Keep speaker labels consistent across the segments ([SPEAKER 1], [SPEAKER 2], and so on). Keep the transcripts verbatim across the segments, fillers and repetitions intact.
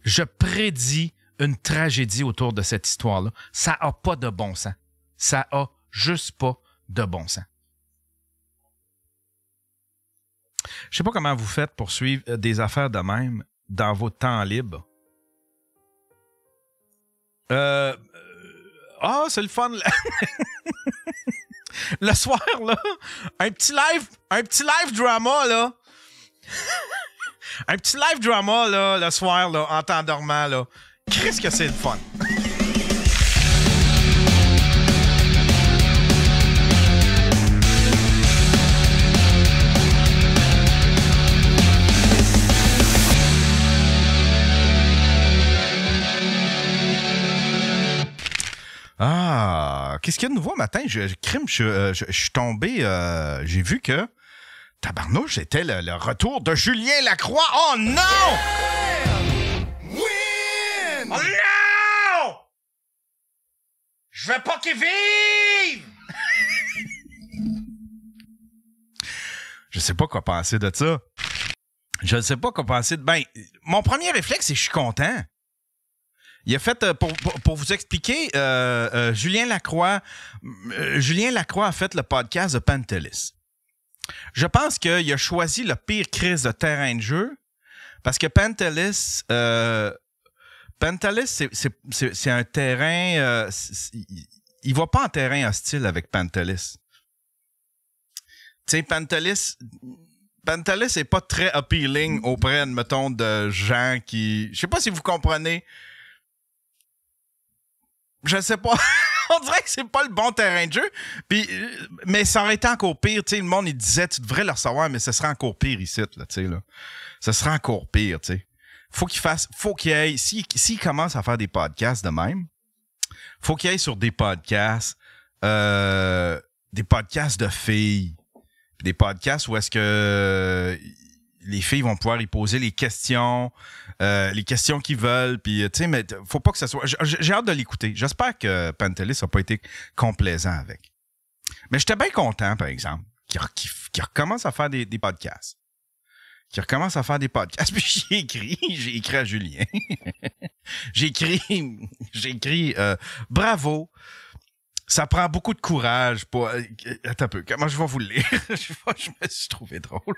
[SPEAKER 1] Je prédis une tragédie autour de cette histoire-là. Ça n'a pas de bon sens. Ça a juste pas de bon sens. Je sais pas comment vous faites pour suivre des affaires de même dans votre temps libre. Euh... Ah, oh, c'est le fun. Le soir, là, un petit live, un petit live drama, là. Un petit live drama, là, le soir, là, en t'endormant, là. Qu'est-ce que c'est le fun? Ah, qu'est-ce qu'il y a de nouveau matin? Je, je crime, je, je, je suis tombé, euh, j'ai vu que tabarnouche, c'était le, le retour de Julien Lacroix. Oh non! Win! Oh non! Je veux pas qu'il vive! Je sais pas quoi penser de ça. Je ne sais pas quoi penser de... Ben, mon premier réflexe, c'est que je suis content. Il a fait, pour, pour, pour vous expliquer, euh, euh, Julien Lacroix, euh, Julien Lacroix a fait le podcast de Pantelis. Je pense qu'il a choisi le pire crise de terrain de jeu parce que Pantelis, euh, Pantelis, c'est, c'est, c'est, c'est un terrain, euh, c'est, il ne va pas en terrain hostile avec Pantelis. Tu sais, Pantelis, Pantelis n'est pas très appealing auprès, mettons, de gens qui... Je sais pas si vous comprenez. Je sais pas. On dirait que c'est pas le bon terrain de jeu. Puis, mais ça aurait été encore pire. Tu sais, le monde, il disait, tu devrais le recevoir, mais ce serait encore pire ici, là, tu sais, là. Ce serait encore pire, tu sais. Faut qu'il fasse, faut qu'il aille, s'il, s'il commence à faire des podcasts de même, faut qu'il aille sur des podcasts, euh, des podcasts de filles. Des podcasts où est-ce que les filles vont pouvoir y poser les questions, euh, les questions qu'ils veulent, puis tu sais, mais faut pas que ça soit... J'ai hâte de l'écouter. J'espère que Pantelis n'a pas été complaisant avec. Mais j'étais bien content, par exemple, qu'il, qu'il, qu'il recommence à faire des, des podcasts. Qu'il recommence à faire des podcasts. Puis j'ai écrit, j'ai écrit à Julien. j'ai écrit, j'ai écrit, euh, bravo. Ça prend beaucoup de courage pour... Attends un peu, comment je vais vous le lire? je, je me suis trouvé drôle.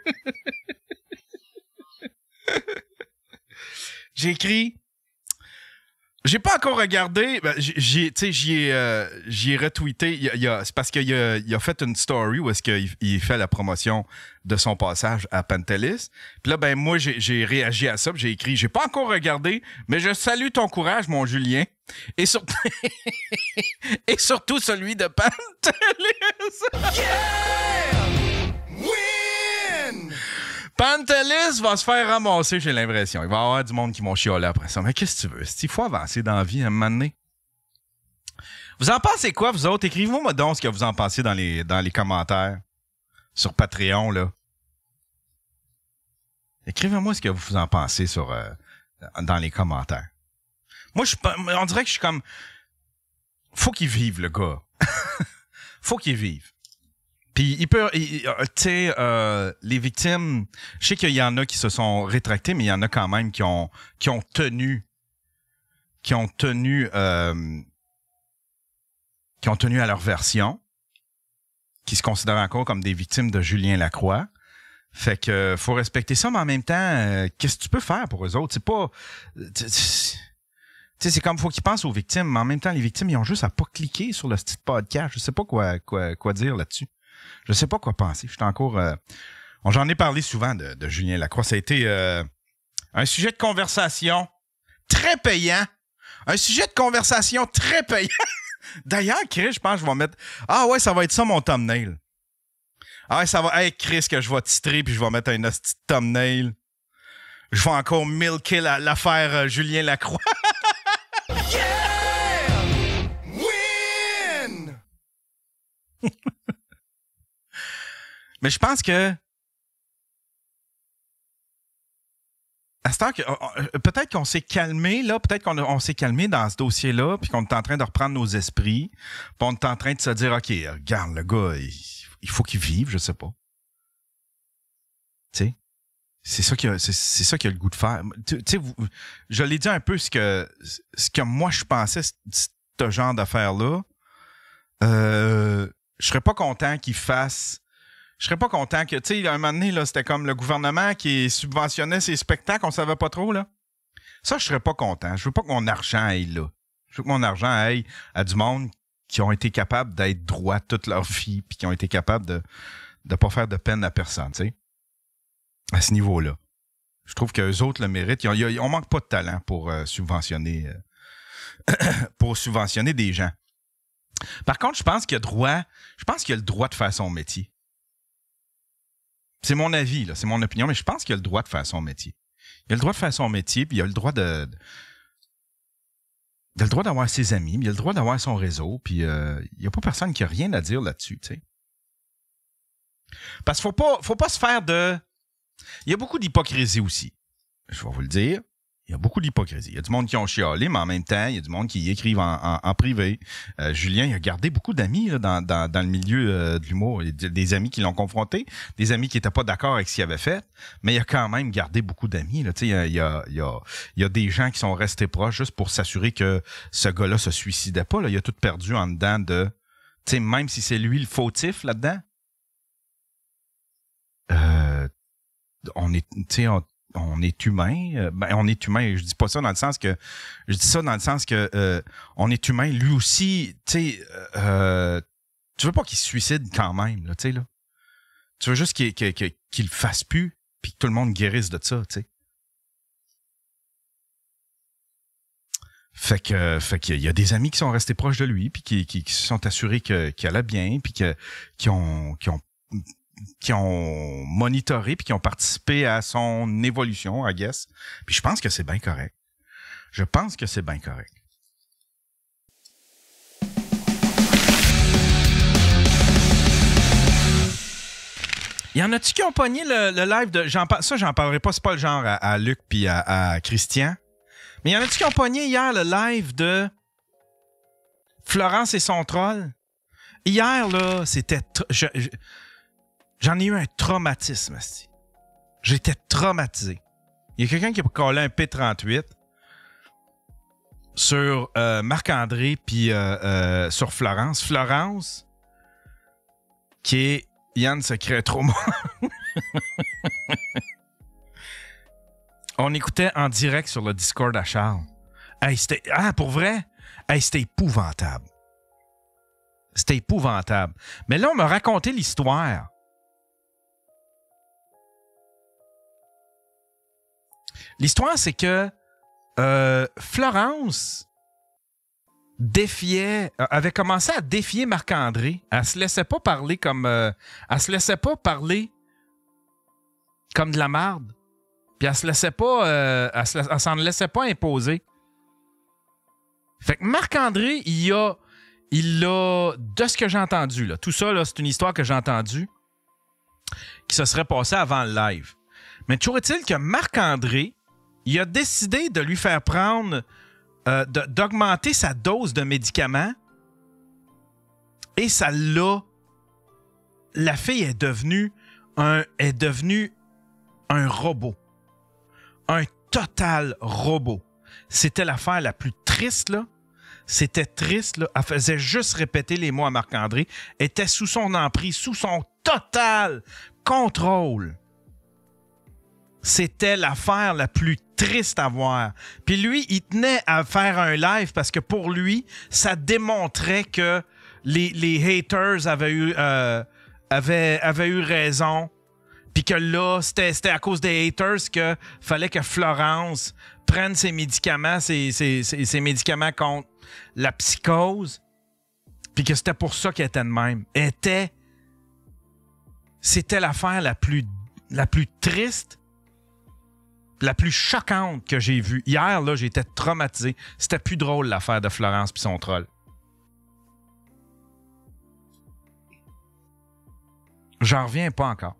[SPEAKER 1] J'ai écrit... J'ai pas encore regardé... Ben, j'ai, tu sais, j'y ai, euh, j'y ai retweeté. Il, il a, c'est parce qu'il a, il a fait une story où est-ce qu'il il fait la promotion de son passage à Pantelis. Puis là, ben moi, j'ai, j'ai réagi à ça. J'ai écrit, j'ai pas encore regardé, mais je salue ton courage, mon Julien. Et surtout... Et surtout celui de Pantelis. Yeah! Win! Pantelis va se faire ramasser, j'ai l'impression. Il va y avoir du monde qui vont chialer après ça. Mais qu'est-ce que tu veux? Il faut avancer dans la vie à un moment donné. Vous en pensez quoi, vous autres? Écrivez-moi donc ce que vous en pensez dans les, dans les commentaires sur Patreon, là. Écrivez-moi ce que vous en pensez sur, euh, dans les commentaires. Moi, je, on dirait que je suis comme... Faut qu'il vive, le gars. Faut qu'il vive. Puis, il peut... Tu sais, euh, les victimes... Je sais qu'il y en a qui se sont rétractés, mais il y en a quand même qui ont, qui ont tenu... Qui ont tenu... Euh, qui ont tenu à leur version. Qui se considèrent encore comme des victimes de Julien Lacroix. Fait que faut respecter ça, mais en même temps, euh, qu'est-ce que tu peux faire pour eux autres? C'est pas... Tu sais, c'est comme, faut qu'ils pensent aux victimes, mais en même temps, les victimes, ils ont juste à pas cliquer sur le petit podcast. Je sais pas quoi, quoi, quoi dire là-dessus. Je sais pas quoi penser. Je suis encore, euh... j'en ai parlé souvent de, de Julien Lacroix. Ça a été, euh, un sujet de conversation très payant. Un sujet de conversation très payant. D'ailleurs, Chris, je pense que je vais mettre, ah ouais, ça va être ça mon thumbnail. Ah ouais, ça va être Chris que je vais titrer puis je vais mettre un hostie de thumbnail. Je vais encore milker la, l'affaire euh, Julien Lacroix. Yeah! Win! Mais je pense que à ce temps que peut-être qu'on s'est calmé là, peut-être qu'on on s'est calmé dans ce dossier-là, puis qu'on est en train de reprendre nos esprits, puis on est en train de se dire ok, regarde le gars, il, il faut qu'il vive, je sais pas. Tu sais, C'est ça qui a, c'est, c'est ça qui a le goût de faire. Tu sais, je l'ai dit un peu ce que, ce que moi je pensais, ce genre d'affaires-là. Euh, je serais pas content qu'ils fassent. Je serais pas content que, tu sais, à un moment donné, là, c'était comme le gouvernement qui subventionnait ses spectacles, on savait pas trop, là. Ça, je serais pas content. Je veux pas que mon argent aille là. Je veux que mon argent aille à du monde qui ont été capables d'être droits toute leur vie, puis qui ont été capables de ne pas faire de peine à personne, tu sais. À ce niveau-là. Je trouve qu'eux autres le méritent. Ils ont, ils ont, on manque pas de talent pour euh, subventionner euh, pour subventionner des gens. Par contre, je pense qu'il y a droit, je pense qu'il y a le droit de faire son métier. C'est mon avis, là, c'est mon opinion, mais je pense qu'il a le droit de faire son métier. Il a le droit de faire son métier, puis il a le droit de... de il a le droit d'avoir ses amis, puis il a le droit d'avoir son réseau, puis euh, il n'y a pas personne qui a rien à dire là-dessus, tu sais. Parce qu'il ne faut pas, faut pas se faire de... Il y a beaucoup d'hypocrisie aussi. Je vais vous le dire. Il y a beaucoup d'hypocrisie. Il y a du monde qui ont chialé, mais en même temps, il y a du monde qui écrivent en, en, en privé. Euh, Julien, il a gardé beaucoup d'amis là, dans, dans, dans le milieu euh, de l'humour. Il y a des amis qui l'ont confronté, des amis qui n'étaient pas d'accord avec ce qu'il avait fait, mais il a quand même gardé beaucoup d'amis. Là. Il, y a, il, y a, il, y a, il y a des gens qui sont restés proches juste pour s'assurer que ce gars-là se suicidait pas. Là. Il a tout perdu en dedans de... Même si c'est lui le fautif là-dedans, euh, on est... On, on est humain. Ben, on est humain. Je dis pas ça dans le sens que... Je dis ça dans le sens que euh, on est humain. Lui aussi, tu sais... Euh, tu veux pas qu'il se suicide quand même, là, tu sais, là. Tu veux juste qu'il, qu'il, qu'il le fasse plus puis que tout le monde guérisse de ça, tu sais. Fait que, fait qu'il y a des amis qui sont restés proches de lui puis qui, qui, qui se sont assurés que, qu'il allait bien puis que, qui ont... Qui ont qui ont monitoré puis qui ont participé à son évolution, I guess. Puis je pense que c'est bien correct. Je pense que c'est bien correct. Y en a-tu qui ont pogné le, le live de... J'en, ça, j'en parlerai pas, c'est pas le genre à, à Luc puis à, à Christian. Mais y en a-tu qui ont pogné hier le live de Florence et son troll? Hier, là, c'était... Tr- je, je, J'en ai eu un traumatisme, asti. J'étais traumatisé. Il y a quelqu'un qui a collé un P trente-huit sur euh, Marc-André puis euh, euh, sur Florence. Florence, qui est Yann Secret Trauma. On écoutait en direct sur le Discord à Charles. Hey, c'était... Ah, pour vrai? Hey, c'était épouvantable. C'était épouvantable. Mais là, on m'a raconté l'histoire. L'histoire, c'est que euh, Florence défiait, avait commencé à défier Marc-André. Elle se laissait pas parler comme... Euh, elle se laissait pas parler comme de la marde. Puis elle se laissait pas... Euh, elle, se, elle s'en laissait pas imposer. Fait que Marc-André, il a... Il a... De ce que j'ai entendu, là, tout ça, là, c'est une histoire que j'ai entendue qui se serait passée avant le live. Mais toujours est-il que Marc-André, il a décidé de lui faire prendre, euh, de, d'augmenter sa dose de médicaments et ça l'a... La fille est devenue un, est devenue un robot. Un total robot. C'était l'affaire la plus triste, là. C'était triste, là. Elle faisait juste répéter les mots à Marc-André. Elle était sous son emprise, sous son total contrôle. C'était l'affaire la plus triste à voir. Puis lui, il tenait à faire un live parce que pour lui, ça démontrait que les, les haters avaient eu, euh, avaient, avaient eu raison. Puis que là, c'était, c'était à cause des haters qu'il fallait que Florence prenne ses médicaments, ses, ses, ses, ses médicaments contre la psychose. Puis que c'était pour ça qu'elle était de même. Elle était... C'était l'affaire la plus, la plus triste, la plus choquante que j'ai vue. Hier, là, j'étais traumatisé. C'était plus drôle, l'affaire de Florence puis son troll. J'en reviens pas encore.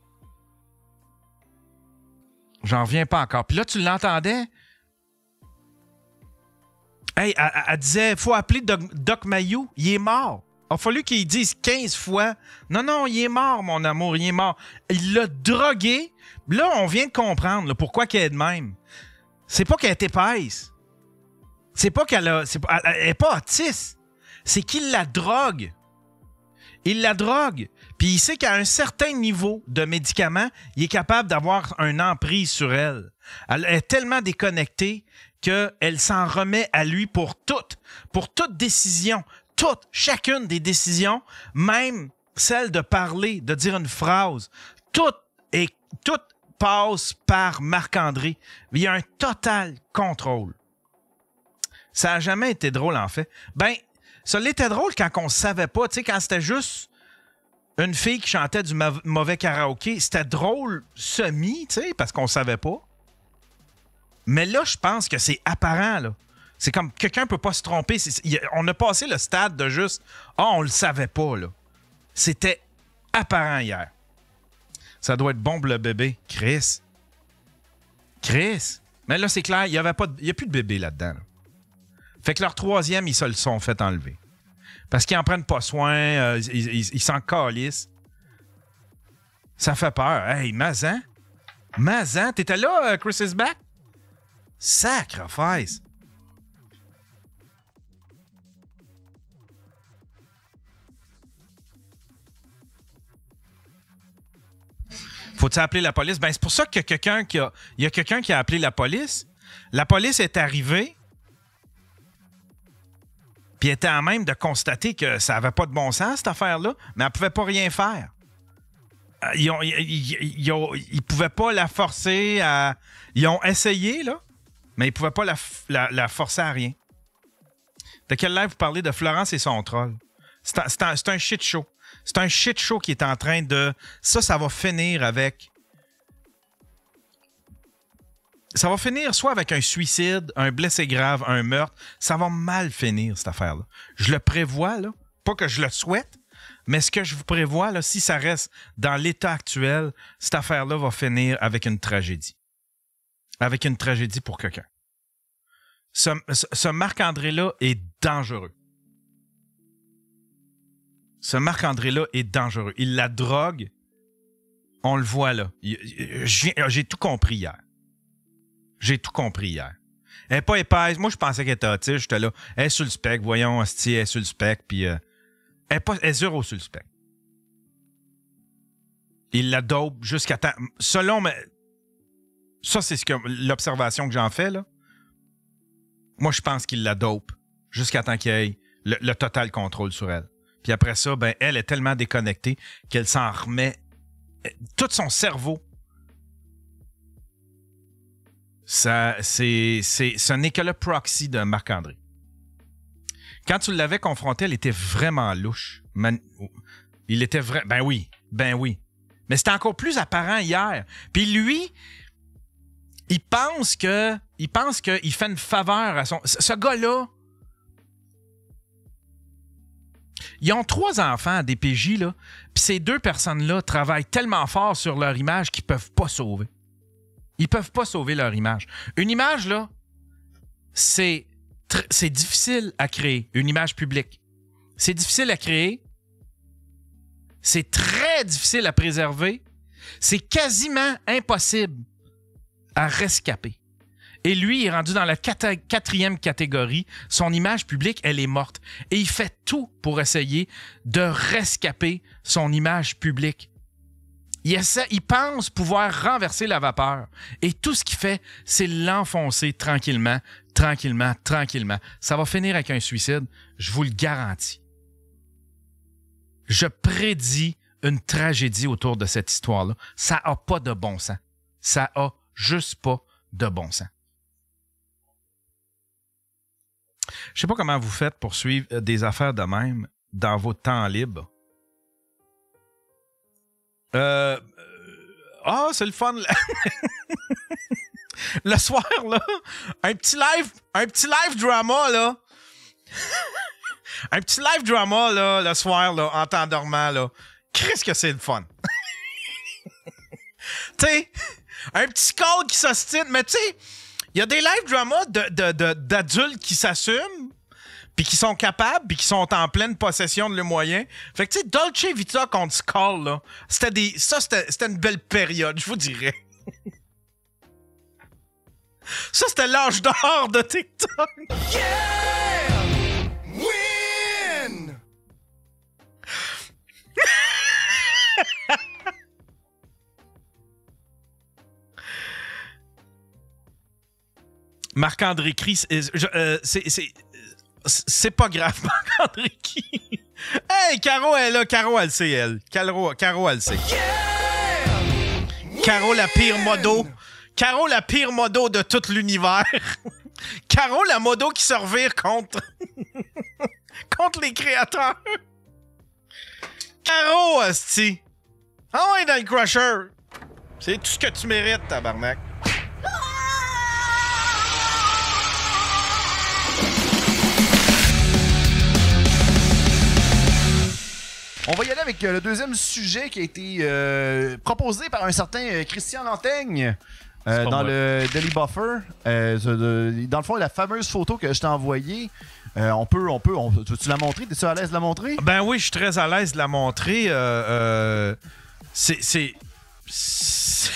[SPEAKER 1] J'en reviens pas encore. Puis là, tu l'entendais? Hey, elle, elle disait, faut appeler Doc, Doc Mayou. Il est mort. a fallu qu'il dise quinze fois « Non, non, il est mort, mon amour, il est mort. » Il l'a drogué. Là, on vient de comprendre là, pourquoi qu'elle est de même. C'est pas qu'elle est épaisse. C'est pas qu'elle a, c'est pas, elle n'est pas autiste. C'est qu'il la drogue. Il la drogue. Puis il sait qu'à un certain niveau de médicament, il est capable d'avoir une emprise sur elle. Elle est tellement déconnectée qu'elle s'en remet à lui pour toutes, pour toute décision, toutes, chacune des décisions, même celle de parler, de dire une phrase, tout, et, tout passe par Marc-André. Il y a un total contrôle. Ça n'a jamais été drôle, en fait. Ben, ça l'était drôle quand on ne savait pas, tu sais, quand c'était juste une fille qui chantait du ma- mauvais karaoké, c'était drôle semi, tu sais, parce qu'on ne savait pas. Mais là, je pense que c'est apparent, là. C'est comme quelqu'un ne peut pas se tromper. C'est, y a, on a passé le stade de juste « Ah, oh, on le savait pas, là. » C'était apparent hier. Ça doit être bon pour le bébé. Chris. Chris. Mais là, c'est clair, il n'y a plus de bébé là-dedans. Là. Fait que leur troisième, ils se le sont fait enlever. Parce qu'ils n'en prennent pas soin, euh, ils, ils, ils s'en calissent. Ça fait peur. Hey, Mazan? Mazan, t'étais là, uh, Chris is back? Sacrifice! Faut-il appeler la police? Ben, c'est pour ça que quelqu'un qui a. Il y a quelqu'un qui a appelé la police. La police est arrivée. Puis elle était à même de constater que ça n'avait pas de bon sens, cette affaire-là, mais elle ne pouvait pas rien faire. Ils ne ils, ils, ils, ils pouvaient pas la forcer à. Ils ont essayé, là, mais ils ne pouvaient pas la, la, la forcer à rien. De quel live vous parlez de Florence et son troll? C'est un, c'est un, c'est un shit show. C'est un shit show qui est en train de... Ça, ça va finir avec... Ça va finir soit avec un suicide, un blessé grave, un meurtre. Ça va mal finir, cette affaire-là. Je le prévois, là. Pas que je le souhaite, mais ce que je vous prévois, là, si ça reste dans l'état actuel, cette affaire-là va finir avec une tragédie. Avec une tragédie pour quelqu'un. Ce, ce, ce Marc-André-là est dangereux. Ce Marc-André-là est dangereux. Il la drogue. On le voit là. J'ai, j'ai tout compris hier. J'ai tout compris hier. Elle n'est pas épaisse. Moi, je pensais qu'elle était autiste. J'étais là. Elle est sur le spec. Voyons, Asti, elle est sur le spec. Puis, euh, elle est pas, elle est zéro sur le spec. Il la dope jusqu'à temps. Selon. Mais, ça, c'est ce que, l'observation que j'en fais, là. Moi, je pense qu'il la dope jusqu'à temps qu'il ait le, le total contrôle sur elle. Puis après ça, ben, elle est tellement déconnectée qu'elle s'en remet. Tout son cerveau. Ça, c'est, c'est, ce n'est que le proxy de Marc-André. Quand tu l'avais confronté, elle était vraiment louche. Man, il était vrai. Ben oui, ben oui. Mais c'était encore plus apparent hier. Puis lui, il pense que, il pense qu'il fait une faveur à son. Ce gars-là. Ils ont trois enfants à D P J, là, puis ces deux personnes-là travaillent tellement fort sur leur image qu'ils ne peuvent pas sauver. Ils ne peuvent pas sauver leur image. Une image, là, c'est, tr- c'est difficile à créer, une image publique. C'est difficile à créer. C'est très difficile à préserver. C'est quasiment impossible à rescaper. Et lui, il est rendu dans la quata- quatrième catégorie. Son image publique, elle est morte. Et il fait tout pour essayer de rescaper son image publique. Il, essaie, il pense pouvoir renverser la vapeur. Et tout ce qu'il fait, c'est l'enfoncer tranquillement, tranquillement, tranquillement. Ça va finir avec un suicide, je vous le garantis. Je prédis une tragédie autour de cette histoire-là. Ça n'a pas de bon sens. Ça n'a juste pas de bon sens. Je sais pas comment vous faites pour suivre des affaires de même dans votre temps libre. Euh... Ah, oh, c'est le fun, là. Le soir, là, un petit live, un petit live drama, là. Un petit live drama, là, le soir, là, en t'endormant, là. Qu'est-ce que c'est le fun? Tu sais, un petit call qui s'ostine, mais tu sais, il y a des live dramas de, de, de, d'adultes qui s'assument, puis qui sont capables, puis qui sont en pleine possession de leurs moyens. Fait que, tu sais, Dolce Vita contre Skull, là, c'était des, ça, c'était, c'était une belle période, je vous dirais. Ça, c'était l'âge d'or de TikTok.
[SPEAKER 2] Yeah! Win!
[SPEAKER 1] Marc-André Cris, euh, euh, c'est, c'est, c'est pas grave, Marc-André Cris. Hey, Caro, elle est là. Caro, elle sait, elle. Caro, Caro elle sait.
[SPEAKER 2] Yeah!
[SPEAKER 1] Caro, la pire modo. Caro, la pire modo de tout l'univers. Caro, la modo qui se revire contre... contre les créateurs. Caro, asti. Ah ouais, dans le crusher. C'est tout ce que tu mérites, tabarnak.
[SPEAKER 3] On va y aller avec euh, le deuxième sujet qui a été euh, proposé par un certain euh, Christian Lantaigne euh, dans
[SPEAKER 4] moi.
[SPEAKER 3] le Daily Buffer. Euh, de- dans le fond, la fameuse photo que je t'ai envoyée, euh, on peut, on peut, on, tu, tu l'as montrée? T'es-tu à l'aise de la montrer?
[SPEAKER 1] Ben oui, je suis très à l'aise de la montrer. Euh, euh, c'est... c'est... c'est-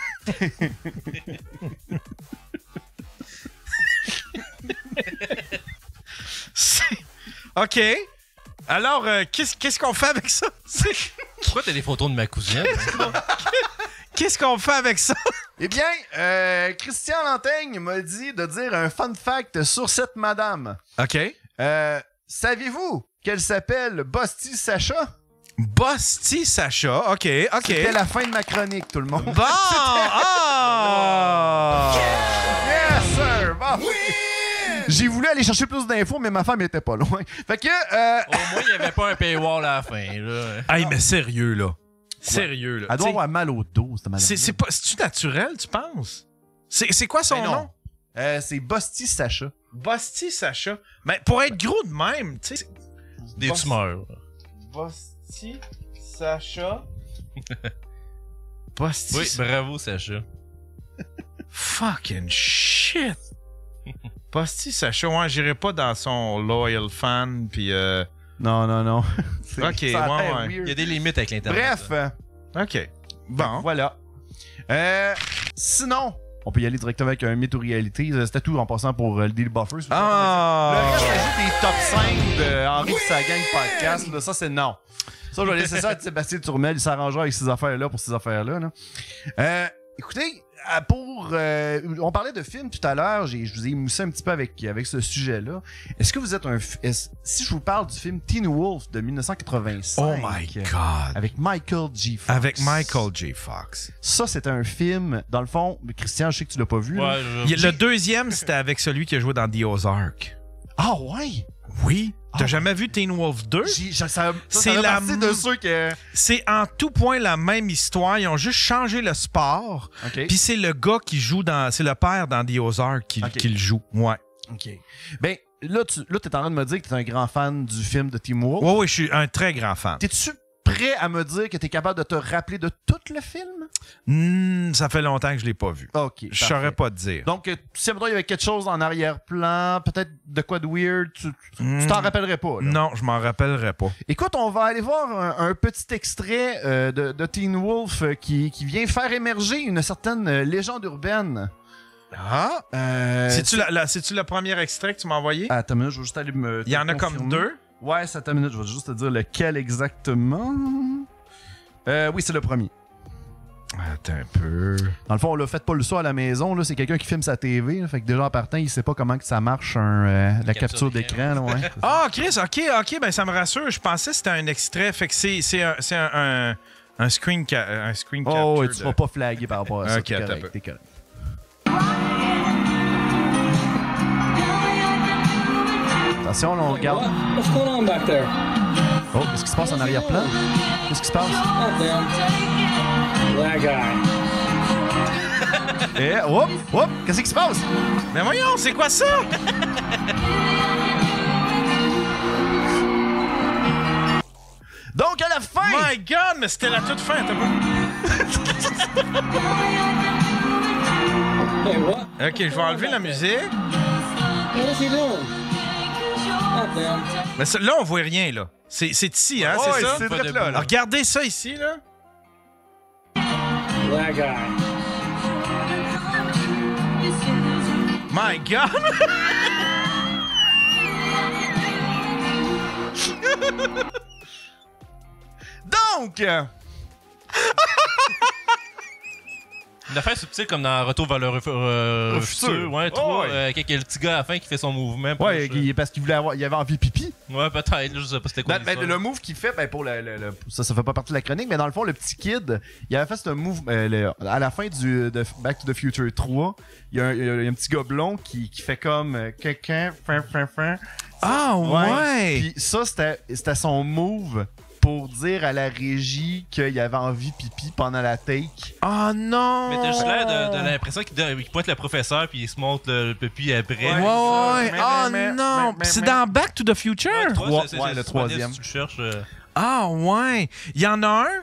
[SPEAKER 1] C'est- OK. Alors, euh, qu'est-ce, qu'est-ce qu'on fait avec ça? C'est-
[SPEAKER 4] Pourquoi t'as des photos de ma cousine?
[SPEAKER 1] Qu'est-ce qu'on fait avec ça?
[SPEAKER 3] Eh bien, euh, Christian Lantaigne m'a dit de dire un fun fact sur cette madame.
[SPEAKER 1] OK.
[SPEAKER 3] Euh, saviez-vous qu'elle s'appelle Bosti Sacha?
[SPEAKER 1] Bosti Sacha. OK, OK.
[SPEAKER 3] C'était la fin de ma chronique, tout le monde.
[SPEAKER 1] Bon! Ah!
[SPEAKER 3] Yes, sir! Bon. J'ai voulu aller chercher plus d'infos, mais ma femme était pas loin. Fait que... Euh,
[SPEAKER 4] Au moins, il n'y avait pas un paywall à la fin. Là.
[SPEAKER 1] Hey, mais sérieux, là. Sérieux, là.
[SPEAKER 3] elle doit
[SPEAKER 1] T'sais,
[SPEAKER 3] avoir mal au dos, cette madame.
[SPEAKER 1] c'est, c'est pas... C'est-tu naturel, tu penses? C'est, c'est quoi son
[SPEAKER 3] Ben non.
[SPEAKER 1] nom?
[SPEAKER 3] Euh, c'est Bosti Sacha.
[SPEAKER 1] Bosti Sacha. Mais pour être gros de même, tu sais...
[SPEAKER 4] Des
[SPEAKER 1] Boss-
[SPEAKER 4] tumeurs.
[SPEAKER 1] Bosti Sacha... Bosti...
[SPEAKER 4] Oui, bravo, Sacha.
[SPEAKER 1] Fucking shit! Bosti Sacha, ouais, j'irai pas dans son loyal fan, puis euh...
[SPEAKER 3] Non, non, non. C'est-
[SPEAKER 1] Ok,
[SPEAKER 3] ça a
[SPEAKER 1] ouais,
[SPEAKER 3] l'air
[SPEAKER 1] ouais.
[SPEAKER 3] weird.
[SPEAKER 4] Il y a des limites avec l'Internet.
[SPEAKER 3] Bref,
[SPEAKER 4] là.
[SPEAKER 3] euh,
[SPEAKER 1] OK. Bon.
[SPEAKER 3] voilà. Euh, sinon, on peut y aller directement avec un mythe ou réalité. Euh, C'était tout en passant pour euh, le Daily Buffer. si vous
[SPEAKER 1] Ah!
[SPEAKER 3] Le reste, c'est juste des top cinq de Henri et sa gang podcast. Là. Ça, c'est non. Ça, je vais laisser ça à Sébastien Turmel. Il s'arrangera avec ces affaires-là pour ces affaires-là. Là. Euh, écoutez, euh, pour. Euh, on parlait de films tout à l'heure. J'ai- Je vous ai moussé un petit peu avec, avec ce sujet-là. Est-ce que vous êtes un. f- est-ce- si je vous parle du film Teen Wolf de dix-neuf cent quatre-vingt-cinq.
[SPEAKER 1] Oh my God!
[SPEAKER 3] Avec Michael G. Fox.
[SPEAKER 1] Avec Michael J. Fox.
[SPEAKER 3] Ça, c'est un film. Dans le fond, Christian, je sais que tu l'as pas vu. là.
[SPEAKER 4] Ouais, je-
[SPEAKER 1] Il y a- le deuxième, c'était avec celui qui a joué dans The Ozark.
[SPEAKER 3] Ah ouais?
[SPEAKER 1] Oui. T'as
[SPEAKER 3] Ah.
[SPEAKER 1] jamais vu Teen Wolf deux?
[SPEAKER 3] J'ai- ça, ça, ça
[SPEAKER 1] C'est
[SPEAKER 3] fait
[SPEAKER 1] la
[SPEAKER 3] partie de
[SPEAKER 1] m-
[SPEAKER 3] ceux que.
[SPEAKER 1] C'est en tout point la même histoire. Ils ont juste changé le sport.
[SPEAKER 3] OK.
[SPEAKER 1] Puis c'est le gars qui joue dans... C'est le père dans The Ozark qui,
[SPEAKER 3] Ok.
[SPEAKER 1] qui le joue. Ouais.
[SPEAKER 3] OK. Ben, là, tu là, t'es en train de me dire que t'es un grand fan du film de Teen Wolf.
[SPEAKER 1] Ouais, ouais, je suis un très grand fan.
[SPEAKER 3] T'es-tu prêt à me dire que t'es capable de te rappeler de tout le film?
[SPEAKER 1] Hmm, ça fait longtemps que je l'ai pas vu.
[SPEAKER 3] OK.
[SPEAKER 1] Je saurais pas te dire.
[SPEAKER 3] Donc, euh, si il y avait quelque chose en arrière-plan, peut-être de quoi de weird, tu tu t'en
[SPEAKER 1] Hmm.
[SPEAKER 3] rappellerais pas. Là.
[SPEAKER 1] Non, je m'en rappellerai pas.
[SPEAKER 3] Écoute, on va aller voir un, un petit extrait euh, de, de Teen Wolf euh, qui, qui vient faire émerger une certaine euh, légende urbaine.
[SPEAKER 1] Ah!
[SPEAKER 3] Euh,
[SPEAKER 1] C'est-tu, la, la- c'est-tu le premier extrait que tu m'as envoyé?
[SPEAKER 3] Attends une minute, je vais juste aller me.
[SPEAKER 1] Il y en a
[SPEAKER 3] te
[SPEAKER 1] comme
[SPEAKER 3] confirmer.
[SPEAKER 1] deux.
[SPEAKER 3] Ouais, c'est attends une minute, je vais juste te dire lequel exactement. Euh, oui, c'est le premier.
[SPEAKER 1] Attends un peu.
[SPEAKER 3] Dans le fond, on l'a fait pas le ça à la maison, là, c'est quelqu'un qui filme sa T V, là, fait que déjà en partant, il sait pas comment que ça marche un, euh, la capture
[SPEAKER 4] capture
[SPEAKER 3] d'écran. là, ouais.
[SPEAKER 1] Ah, Chris, ok, ok, ben ça me rassure. Je pensais que c'était un extrait. Fait que c'est, c'est, un, c'est un, un, un screen, ca- un screen capture.
[SPEAKER 3] Oh, ouais, tu
[SPEAKER 1] de-
[SPEAKER 3] seras pas flagué par rapport à ça.
[SPEAKER 1] Ok,
[SPEAKER 3] t'es
[SPEAKER 1] attends un
[SPEAKER 3] correct,
[SPEAKER 1] peu.
[SPEAKER 3] t'es correct. Attention, là, on regarde.
[SPEAKER 5] What's going on back there?
[SPEAKER 3] Oh, qu'est-ce qui se passe en arrière-plan? Qu'est-ce qui se passe?
[SPEAKER 5] Oh, damn. That guy.
[SPEAKER 3] Eh, hop, hop, qu'est-ce qui se passe?
[SPEAKER 1] Mais voyons, c'est quoi ça?
[SPEAKER 3] Donc, à la fin!
[SPEAKER 1] My God, mais c'était la toute fin. T'as pas...
[SPEAKER 5] Hey, what?
[SPEAKER 1] Ok, je vais enlever la musique.
[SPEAKER 5] What is he doing? on, then.
[SPEAKER 1] Mais ça, là, on voit rien, là. C'est c'est ici, hein,
[SPEAKER 3] Ouais,
[SPEAKER 1] c'est ça?
[SPEAKER 3] c'est
[SPEAKER 4] Pas
[SPEAKER 3] drette
[SPEAKER 4] de
[SPEAKER 3] là,
[SPEAKER 4] bout.
[SPEAKER 3] là.
[SPEAKER 1] Regardez ça ici, là.
[SPEAKER 5] Black guy.
[SPEAKER 1] My God!
[SPEAKER 3] Donc, euh,
[SPEAKER 4] Une affaire subtile comme dans Retour vers le euh,
[SPEAKER 3] Au
[SPEAKER 4] le
[SPEAKER 3] futur.
[SPEAKER 4] futur. Ouais,
[SPEAKER 3] Ouais,
[SPEAKER 4] trop.
[SPEAKER 3] ouais.
[SPEAKER 4] Euh, quand il y a le petit gars à la fin qui fait son mouvement. puis
[SPEAKER 3] ouais,
[SPEAKER 4] je-
[SPEAKER 3] il- parce qu'il voulait avoir, il avait envie de pipi.
[SPEAKER 4] Ouais, peut-être. là, Je sais pas c'était quoi.
[SPEAKER 3] Ben, ben,
[SPEAKER 4] l'histoire.
[SPEAKER 3] le move qu'il fait, ben, pour le, le- le- ça, ça fait pas partie de la chronique, mais dans le fond, le petit kid, il avait fait ce move, euh, le- à la fin du de Back to the Future trois, il y a un, il y a un petit gars blond qui, qui fait comme euh, quelqu'un, fin, fin, fin.
[SPEAKER 1] Ah, ouais!
[SPEAKER 3] Puis ça, c'était c'était son move pour dire à la régie qu'il avait envie pipi pendant la take.
[SPEAKER 1] Oh non!
[SPEAKER 4] Mais t'as juste l'air de, de l'impression qu'il donne- qu'il pointe le professeur puis il se montre le, le pipi après.
[SPEAKER 1] Ouais,
[SPEAKER 3] Ouais,
[SPEAKER 1] ouais,
[SPEAKER 3] mais-
[SPEAKER 1] oh
[SPEAKER 3] mais-
[SPEAKER 1] non!
[SPEAKER 3] mais- mais-
[SPEAKER 1] C'est
[SPEAKER 3] mais-
[SPEAKER 1] dans Back to the Future?
[SPEAKER 4] Ouais, toi,
[SPEAKER 3] Trois-
[SPEAKER 4] c'est- c'est-
[SPEAKER 3] ouais,
[SPEAKER 4] c'est
[SPEAKER 3] le
[SPEAKER 4] Super
[SPEAKER 3] troisième.
[SPEAKER 4] N E S, Si tu le cherches. euh,
[SPEAKER 1] Ah, ouais! Il y en a un.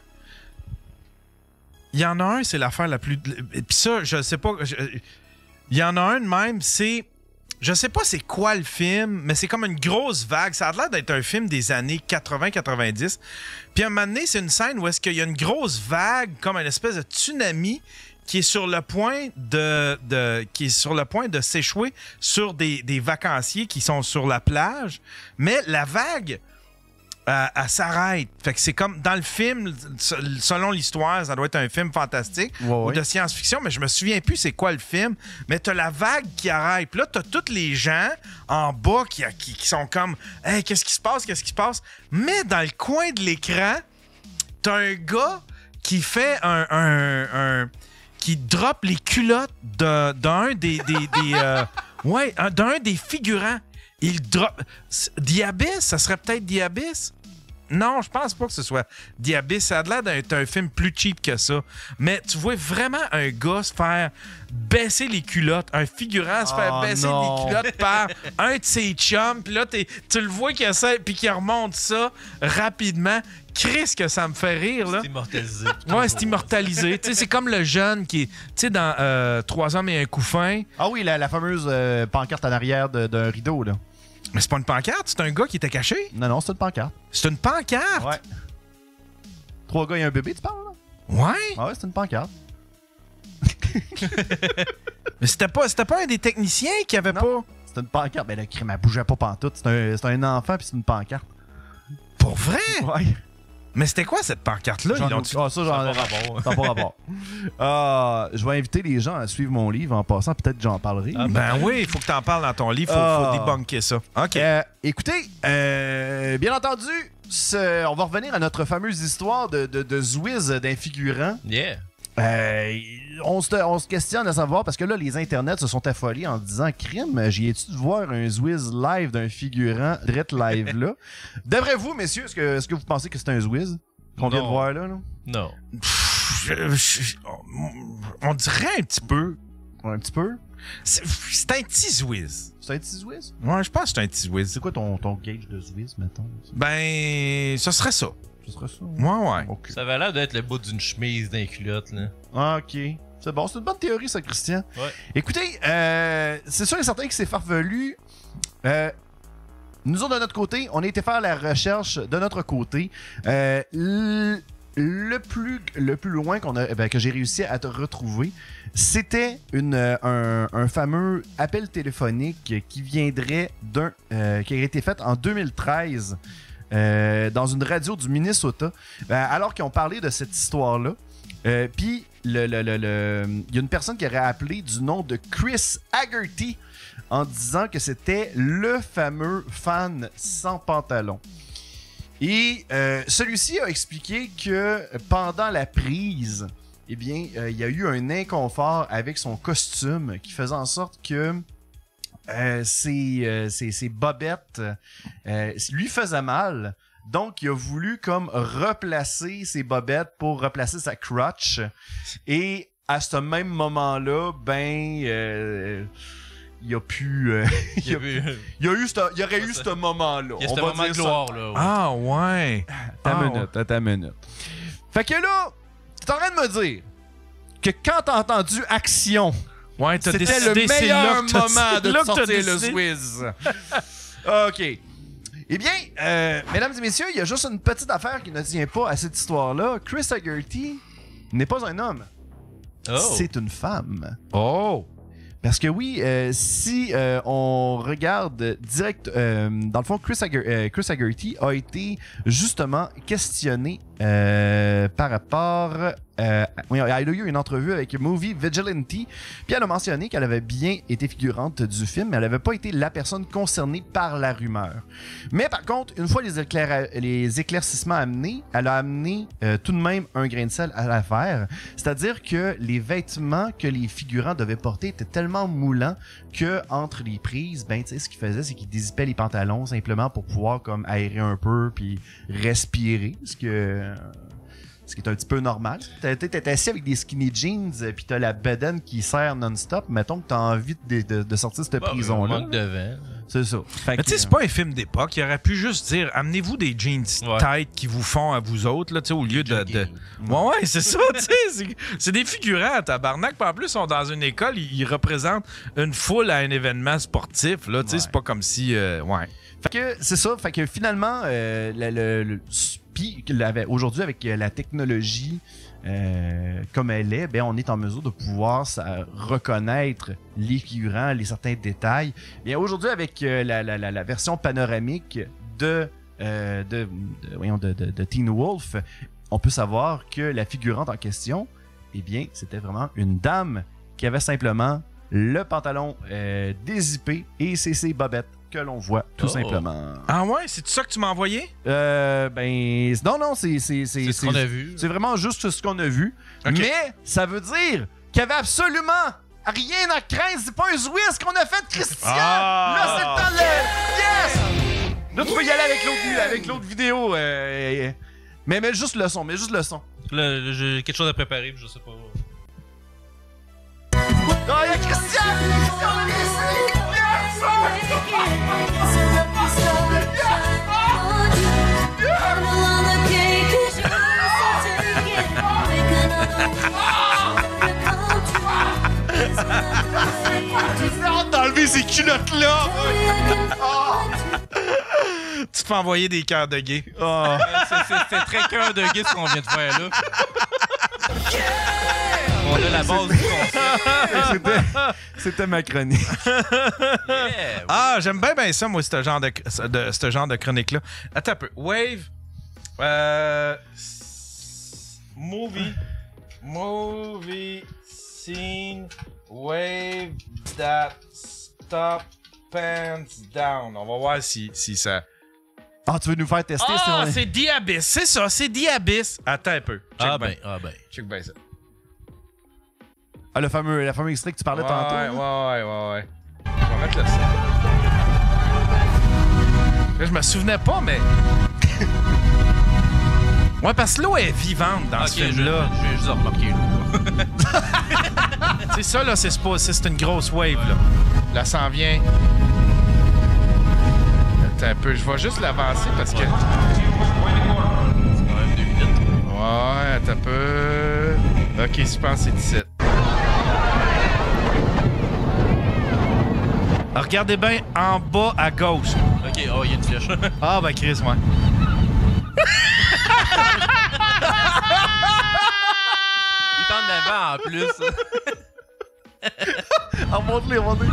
[SPEAKER 1] Il y en a un, c'est l'affaire la plus. Et puis ça, je sais pas. je- Il y en a un de même, c'est. Je sais pas c'est quoi le film, mais c'est comme une grosse vague. Ça a l'air d'être un film des années quatre-vingts quatre-vingt-dix. Puis à un moment donné, c'est une scène où est-ce qu'il y a une grosse vague, comme une espèce de tsunami, qui est sur le point de, de qui est sur le point de s'échouer sur des, des vacanciers qui sont sur la plage. Mais la vague, euh, elle s'arrête. Fait que c'est comme dans le film, selon l'histoire, ça doit être un film fantastique
[SPEAKER 3] Ouais,
[SPEAKER 1] ou
[SPEAKER 3] ouais.
[SPEAKER 1] de science-fiction, mais je me souviens plus c'est quoi le film. Mais t'as la vague qui arrête. Puis là, t'as tous les gens en bas qui, qui, qui sont comme hey, qu'est-ce qui se passe, qu'est-ce qui se passe? Mais dans le coin de l'écran, t'as un gars qui fait un. un, un- qui drop les culottes de- d'un des. des, des euh, ouais, un- d'un des figurants. Il drop. Diabys, ça serait peut-être Diabys? Non, je pense pas que ce soit Diabys. Ça a l'air d'être un film plus cheap que ça. Mais tu vois vraiment un gars se faire baisser les culottes, un figurant se faire
[SPEAKER 3] Oh
[SPEAKER 1] baisser
[SPEAKER 3] non.
[SPEAKER 1] les culottes par un de ses chums. Puis là, t'es- tu le vois qu'il essaie, puis qu'il remonte ça rapidement. Chris, que ça me fait rire, là.
[SPEAKER 4] C'est immortalisé.
[SPEAKER 1] Ouais, c'est immortalisé. Tu sais, c'est comme le jeune qui est, tu sais, dans euh, Trois hommes et un couffin.
[SPEAKER 3] Ah oui, la, la fameuse euh, pancarte en arrière de- d'un rideau, là.
[SPEAKER 1] Mais c'est pas une pancarte, c'est un gars qui était caché.
[SPEAKER 3] Non, non, c'est une pancarte.
[SPEAKER 1] C'est une pancarte.
[SPEAKER 3] Ouais. Trois gars et un bébé, tu parles, là?
[SPEAKER 1] Ouais.
[SPEAKER 3] Ah ouais, c'est une pancarte.
[SPEAKER 1] Mais c'était pas, c'était pas un des techniciens qui avait
[SPEAKER 3] Non.
[SPEAKER 1] pas.
[SPEAKER 3] C'est une pancarte. Ben, le crime, elle bougeait pas pantoute. C'est un, c'est un enfant, puis c'est une pancarte.
[SPEAKER 1] Pour vrai?
[SPEAKER 3] Ouais.
[SPEAKER 1] Mais c'était quoi cette pancarte-là?
[SPEAKER 3] J'en
[SPEAKER 1] Ils
[SPEAKER 3] ai-
[SPEAKER 1] l'ont-
[SPEAKER 3] Ah, ça, j'en ai rapport. Ça n'a pas rapport. Ah, je vais inviter les gens à suivre mon livre en passant. Peut-être que j'en parlerai.
[SPEAKER 4] Ah,
[SPEAKER 1] Ben oui, il faut que t'en parles dans ton livre. Faut,
[SPEAKER 3] Ah.
[SPEAKER 1] faut débunker ça. OK.
[SPEAKER 3] Euh, écoutez, euh, bien entendu, ce- on va revenir à notre fameuse histoire de, de, de Zwiz d'un figurant.
[SPEAKER 4] Yeah.
[SPEAKER 3] Euh, on, se, on se questionne à savoir, parce que là, les internets se sont affolés en disant crime, j'y ai-tu de voir un Zwiz live d'un figurant direct live là? D'après vous, messieurs, est-ce que, est-ce que vous pensez que c'est un Zwiz qu'on vient de
[SPEAKER 4] Non.
[SPEAKER 3] voir là? là?
[SPEAKER 4] Non.
[SPEAKER 1] Pff, je- je- on dirait un petit peu.
[SPEAKER 3] Ouais, un petit peu.
[SPEAKER 1] C'est c'est un petit Zwiz.
[SPEAKER 3] C'est un petit Zwiz?
[SPEAKER 1] Ouais, je pense que c'est un petit Zwiz.
[SPEAKER 3] C'est quoi ton, ton gauge de Zwiz, mettons?
[SPEAKER 1] Ben, ce serait ça.
[SPEAKER 3] Ce serait ça?
[SPEAKER 1] Ouais, ouais.
[SPEAKER 3] Ok.
[SPEAKER 4] Ça avait l'air d'être le bout d'une chemise d'un culotte, là.
[SPEAKER 3] Ah, ok. C'est bon, c'est une bonne théorie, ça, Christian.
[SPEAKER 4] Ouais.
[SPEAKER 3] Écoutez, euh, c'est sûr et certain que c'est farfelu. Euh, nous autres, de notre côté, on a été faire la recherche de notre côté. Euh, l- le, plus, le plus loin qu'on a, ben, que j'ai réussi à te retrouver, c'était une, euh, un, un fameux appel téléphonique qui viendrait d'un. euh, qui a été fait en deux mille treize. Euh, dans une radio du Minnesota, ben, alors qu'ils ont parlé de cette histoire-là. Euh, Puis, le, le, le, le- il y a une personne qui aurait appelé du nom de Chris Haggerty en disant que c'était le fameux fan sans pantalon. Et euh, celui-ci a expliqué que pendant la prise, eh bien, euh, il y a eu un inconfort avec son costume qui faisait en sorte que euh, ses, euh, ses, ses bobettes euh, lui faisaient mal. Donc, il a voulu comme replacer ses bobettes pour replacer sa crotch. Et à ce même moment-là, ben, euh, il a pu... euh,
[SPEAKER 4] Il y a eu,
[SPEAKER 3] il y a eu ce- il y aurait eu
[SPEAKER 4] Ça.
[SPEAKER 3] ce moment-là.
[SPEAKER 4] il y a
[SPEAKER 3] On
[SPEAKER 4] ce
[SPEAKER 3] va
[SPEAKER 4] moment de
[SPEAKER 3] dire ça.
[SPEAKER 4] gloire, là. ouais.
[SPEAKER 1] Ah, ouais.
[SPEAKER 3] Ta
[SPEAKER 1] Ah,
[SPEAKER 3] minute, à ta minute. Fait que là, tu es en train de me dire que quand t'as entendu action,
[SPEAKER 1] Ouais, Ouais, t'as
[SPEAKER 3] c'était
[SPEAKER 1] décidé,
[SPEAKER 3] le
[SPEAKER 1] c'est
[SPEAKER 3] meilleur
[SPEAKER 1] là que t'as-
[SPEAKER 3] moment de
[SPEAKER 1] là que t'as
[SPEAKER 3] sortir le
[SPEAKER 1] décidé.
[SPEAKER 3] Zwiz. OK. Eh bien, euh, mesdames et messieurs, il y a juste une petite affaire qui ne tient pas à cette histoire-là. Chris Haggerty n'est pas un homme.
[SPEAKER 4] Oh.
[SPEAKER 3] C'est une femme.
[SPEAKER 1] Oh!
[SPEAKER 3] Parce que oui, euh, si euh, on regarde direct, euh, dans le fond, Chris, Hagger- euh, Chris Haggerty a été justement questionné euh, par rapport... Euh, oui, elle a eu une entrevue avec Movie Vigilante, puis elle a mentionné qu'elle avait bien été figurante du film, mais elle n'avait pas été la personne concernée par la rumeur. Mais par contre, une fois les, éclaira- les éclaircissements amenés, elle a amené euh, tout de même un grain de sel à l'affaire, c'est-à-dire que les vêtements que les figurants devaient porter étaient tellement moulants que entre les prises, ben tu sais ce qu'ils faisaient, c'est qu'ils dézippaient les pantalons simplement pour pouvoir comme aérer un peu puis respirer, ce que ce qui est un petit peu normal. T'es, t'es assis avec des skinny jeans euh, pis t'as la bedaine qui serre non-stop. Mettons que t'as envie de, de, de sortir de cette
[SPEAKER 4] Bah,
[SPEAKER 3] prison-là.
[SPEAKER 4] manque de vent.
[SPEAKER 3] C'est ça. Fait
[SPEAKER 1] Mais
[SPEAKER 3] que,
[SPEAKER 1] tu sais, c'est pas un film d'époque. Il aurait pu juste dire amenez-vous des jeans
[SPEAKER 4] Ouais.
[SPEAKER 1] tight qui vous font à vous autres, là, tu sais, au lieu de. de... Ouais, ouais, c'est ça, tu sais. C'est, c'est des figurants, tabarnak. Puis en plus, ils sont dans une école, ils, ils représentent une foule à un événement sportif, là, tu sais.
[SPEAKER 3] Ouais.
[SPEAKER 1] C'est pas comme si. euh, ouais.
[SPEAKER 3] Fait que c'est ça. Fait que finalement, euh, le, le, le- puis l'avait- aujourd'hui, avec euh, la technologie euh, comme elle est, ben, on est en mesure de pouvoir ça, reconnaître les figurants, les certains détails. Bien, aujourd'hui, avec euh, la, la, la, la version panoramique de, euh, de, de, voyons, de, de, de Teen Wolf, on peut savoir que la figurante en question, eh bien, c'était vraiment une dame qui avait simplement le pantalon euh, dézippé et c'est ses bobettes que l'on voit, tout
[SPEAKER 4] Oh.
[SPEAKER 3] simplement.
[SPEAKER 1] Ah ouais, c'est ça que tu m'as envoyé?
[SPEAKER 3] Euh, ben, non, non, c'est... C'est
[SPEAKER 4] C'est ce qu'on a vu.
[SPEAKER 3] C'est vraiment juste ce qu'on a vu.
[SPEAKER 1] Ok.
[SPEAKER 3] Mais ça veut dire qu'il y avait absolument rien à craindre. C'est pas un Swiss qu'on a fait, Christian!
[SPEAKER 1] Ah!
[SPEAKER 3] Là, c'est le temps de le... Yes! Là, tu peux y aller avec l'autre, avec l'autre vidéo. euh, mais mets juste le son, mets juste le son.
[SPEAKER 4] Là, là, j'ai quelque chose à préparer, puis je sais pas.
[SPEAKER 3] Oh, il y a Christian! Christian, on est ici! Yes! J'ai hâte d'enlever ces culottes-là!
[SPEAKER 1] Tu te fais envoyer des cœurs de gay.
[SPEAKER 3] Oh.
[SPEAKER 4] C'est- c'est- C'est très cœur de guide ce qu'on vient de faire là. On a la base du concept.
[SPEAKER 3] C'était, c'était ma chronique.
[SPEAKER 4] Yeah.
[SPEAKER 1] Ah, j'aime bien bien ça, moi, ce genre de, de, ce genre de chronique-là. Attends un peu. Wave. Euh, s- movie. Movie. Scene. Wave. That. Stop. Pants down. On va voir si, si ça.
[SPEAKER 3] Ah, tu veux nous faire tester?
[SPEAKER 1] Ah,
[SPEAKER 3] si on-
[SPEAKER 1] c'est The Abyss. C'est ça, c'est The Abyss. Attends un peu. Check
[SPEAKER 4] Ah
[SPEAKER 1] bien.
[SPEAKER 4] ben, ah ben.
[SPEAKER 1] Check bien ça.
[SPEAKER 3] Ah, le fameux, la fameuse extrait que tu parlais
[SPEAKER 1] Ouais,
[SPEAKER 3] tantôt.
[SPEAKER 1] ouais,
[SPEAKER 3] là.
[SPEAKER 1] ouais, ouais, ouais. Je vais mettre le son. Là, je me souvenais pas, mais. Ouais, parce que l'eau est vivante dans
[SPEAKER 4] Ok,
[SPEAKER 1] ce
[SPEAKER 4] je
[SPEAKER 1] film-là.
[SPEAKER 4] je viens juste de remarquer là.
[SPEAKER 1] C'est ça, là, c'est supposé- c'est une grosse wave, là. Là, ça en vient. Attends un peu, je vais juste l'avancer parce que.
[SPEAKER 4] C'est quand même deux minutes.
[SPEAKER 1] Ouais, attends un peu. Ok, je pense que c'est dix-sept. Regardez bien en bas à gauche.
[SPEAKER 4] Ok, oh, il y a une flèche.
[SPEAKER 1] Ah, ben, Chris, ouais.
[SPEAKER 4] Il est en avant en plus.
[SPEAKER 3] Ah, montre-les, montre-les.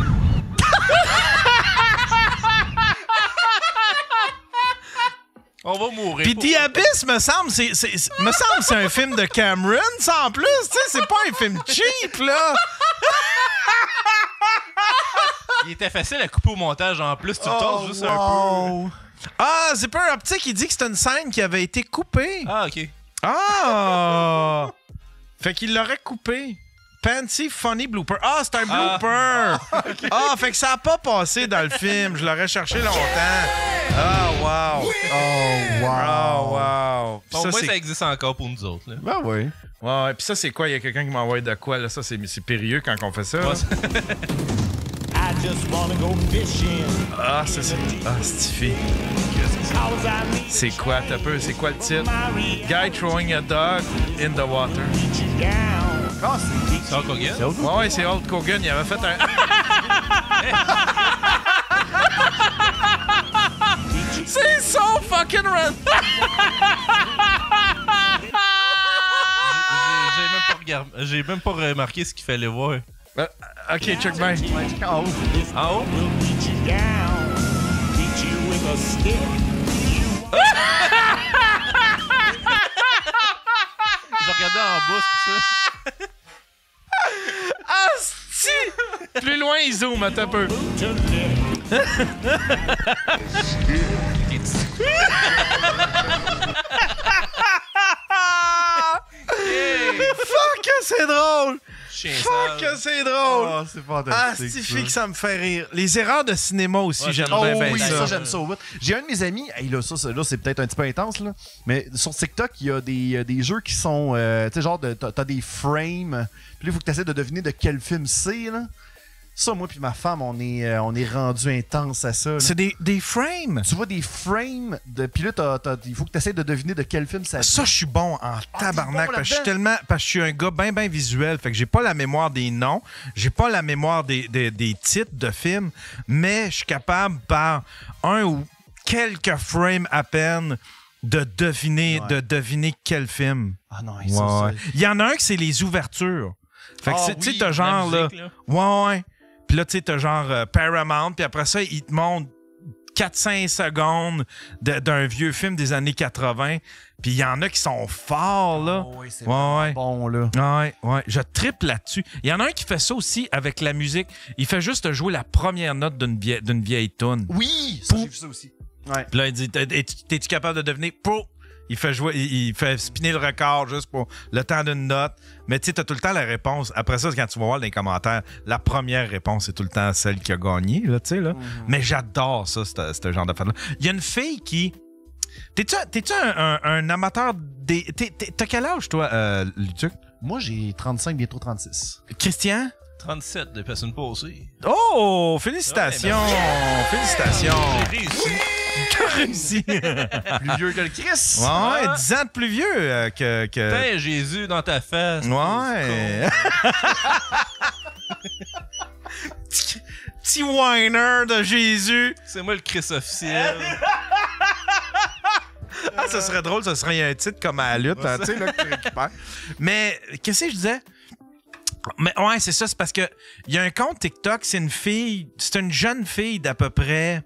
[SPEAKER 4] On va mourir.
[SPEAKER 1] Puis
[SPEAKER 4] pour
[SPEAKER 1] The
[SPEAKER 4] ça.
[SPEAKER 1] Abyss, me semble, c'est, c'est, c'est- me semble c'est un film de Cameron, ça en plus, tu sais, c'est pas un film cheap, là.
[SPEAKER 4] Il était facile à couper au montage en plus. Tu le tasses juste un
[SPEAKER 3] wow.
[SPEAKER 1] Ah, Zipper Optic, il dit que c'est une scène qui avait été coupée.
[SPEAKER 4] peu. Ah, ok.
[SPEAKER 1] Ah! Fait qu'il l'aurait coupé. Fancy Funny Blooper. Ah, c'est un
[SPEAKER 4] Ah.
[SPEAKER 1] blooper! Ah, fait que ça a pas passé dans le film. Je l'aurais cherché longtemps. Ah, wow!
[SPEAKER 3] Oh, wow.
[SPEAKER 1] Ah, wow! Puis
[SPEAKER 4] Au
[SPEAKER 1] ça,
[SPEAKER 4] moins,
[SPEAKER 1] c'est...
[SPEAKER 4] ça existe encore pour nous autres. Là.
[SPEAKER 3] Ben oui.
[SPEAKER 1] Ouais, ouais. Puis ça, c'est quoi? Il y a quelqu'un qui m'envoie de quoi, là? Ça, c'est, c'est périlleux quand on fait ça.
[SPEAKER 4] Ouais,
[SPEAKER 1] là.
[SPEAKER 4] c'est-
[SPEAKER 2] I just wanna go fishing.
[SPEAKER 1] Ah, ça, c'est... Ah, c'est fille.
[SPEAKER 2] Cause I need
[SPEAKER 1] C'est quoi, t'as peu? C'est quoi le titre? Guy throwing a dog in the water.
[SPEAKER 2] you down.
[SPEAKER 3] Ah, c'est...
[SPEAKER 4] C'est Hulk Hogan?
[SPEAKER 3] C'est autre
[SPEAKER 1] Ouais, ouais, c'est Hulk Hogan. Il avait fait un... C'est
[SPEAKER 4] J'ai même pas remarqué ce qu'il fallait voir.
[SPEAKER 1] Euh, ok, check bien.
[SPEAKER 3] En haut.
[SPEAKER 4] En haut?
[SPEAKER 2] We'll beat you down, beat you with a stick.
[SPEAKER 4] Je regardais en bas, c'est ça.
[SPEAKER 1] Asti! Plus loin, il zoome, attends un peu.
[SPEAKER 2] To lick.
[SPEAKER 1] Fuck, que c'est drôle!
[SPEAKER 4] Chien
[SPEAKER 1] Fuck, que
[SPEAKER 4] sale.
[SPEAKER 1] c'est drôle!
[SPEAKER 3] Oh, c'est
[SPEAKER 1] Ah,
[SPEAKER 3] fantastique.
[SPEAKER 1] c'est que ça me fait rire. Les erreurs de cinéma aussi,
[SPEAKER 4] Ouais,
[SPEAKER 1] j'aime
[SPEAKER 3] Oh
[SPEAKER 1] bien, bien
[SPEAKER 3] oui,
[SPEAKER 1] ça.
[SPEAKER 3] ça, j'aime ça au bout. J'ai un de mes amis, hey, là, ça, ça, là, c'est peut-être un petit peu intense, là, mais sur TikTok, il y a des, euh, des jeux qui sont, euh, tu sais, genre, de- t'as t'as des frames, puis là, il faut que tu essaies de deviner de quel film c'est, là. Ça, moi puis ma femme, on est, euh, on est rendu intense à ça. là.
[SPEAKER 1] C'est des, des frames.
[SPEAKER 3] Tu vois des frames, de, puis là, t'as- t'as- il faut que tu essaies de deviner de quel film ça
[SPEAKER 1] Ça, je suis bon en tabarnak.
[SPEAKER 3] bon
[SPEAKER 1] parce que je suis
[SPEAKER 3] là-dedans?
[SPEAKER 1] tellement. Parce que je suis un gars bien, bien visuel. Fait que j'ai pas la mémoire des noms. J'ai pas la mémoire des, des, des titres de films. Mais je suis capable, par un ou quelques frames à peine, de deviner,
[SPEAKER 3] Ouais.
[SPEAKER 1] de deviner quel film.
[SPEAKER 3] Ah non,
[SPEAKER 1] Ouais,
[SPEAKER 3] ça, ça-
[SPEAKER 1] ouais. Il y en a un que c'est les ouvertures. Fait que
[SPEAKER 3] Ah
[SPEAKER 1] c'est- tu sais,
[SPEAKER 3] oui,
[SPEAKER 1] t'as
[SPEAKER 4] la
[SPEAKER 1] genre là.
[SPEAKER 4] musique, là.
[SPEAKER 1] Ouais, ouais. Puis là, tu sais, t'as genre euh, Paramount, puis après ça, ils te montrent quatre cinq secondes de- d'un vieux film des années quatre-vingts. Puis il y en a qui sont forts, là.
[SPEAKER 3] Oh, oui, c'est
[SPEAKER 1] Ouais,
[SPEAKER 3] vraiment
[SPEAKER 1] ouais.
[SPEAKER 3] bon, là.
[SPEAKER 1] Ouais, ouais. Je triple là-dessus. Il y en a un qui fait ça aussi avec la musique. Il fait juste jouer la première note d'une vieille, d'une vieille toune.
[SPEAKER 3] Oui, ça, j'ai vu ça aussi. Ouais.
[SPEAKER 1] Puis là, il dit T'es- T'es-tu capable de devenir pro? Il fait jouer, il il fait spinner le record juste pour le temps d'une note. Mais tu sais, t'as tout le temps la réponse. Après ça, quand tu vas voir dans les commentaires, la première réponse est tout le temps celle qui a gagné, là, tu sais, là. Mais j'adore ça, ce ce genre d'affaire-là. Il y a une fille qui. T'es-tu t'es-tu un, un- un amateur des. t'es- t'es- T'as quel âge, toi, euh, Luduc?
[SPEAKER 3] Moi, j'ai trente-cinq, bientôt trente-six.
[SPEAKER 1] Christian?
[SPEAKER 4] trente-sept de personnes passées.
[SPEAKER 1] Oh! Félicitations! Félicitations!
[SPEAKER 4] J'ai réussi.
[SPEAKER 1] T'as réussi!
[SPEAKER 3] Plus vieux que le Chris.
[SPEAKER 1] Ouais, dix ans de plus vieux euh, que. que...
[SPEAKER 4] Putain, Jésus dans ta face.
[SPEAKER 1] Ouais! Petit- Petit whiner de Jésus!
[SPEAKER 4] C'est moi le Christ officiel.
[SPEAKER 1] Ah, ça serait drôle, ça serait un titre comme à la lutte, hein, tu sais, là, que tu récupères. Mais, qu'est-ce que je disais? Mais ouais, c'est ça, c'est parce que il y a un compte TikTok, c'est une fille, c'est une jeune fille d'à peu près.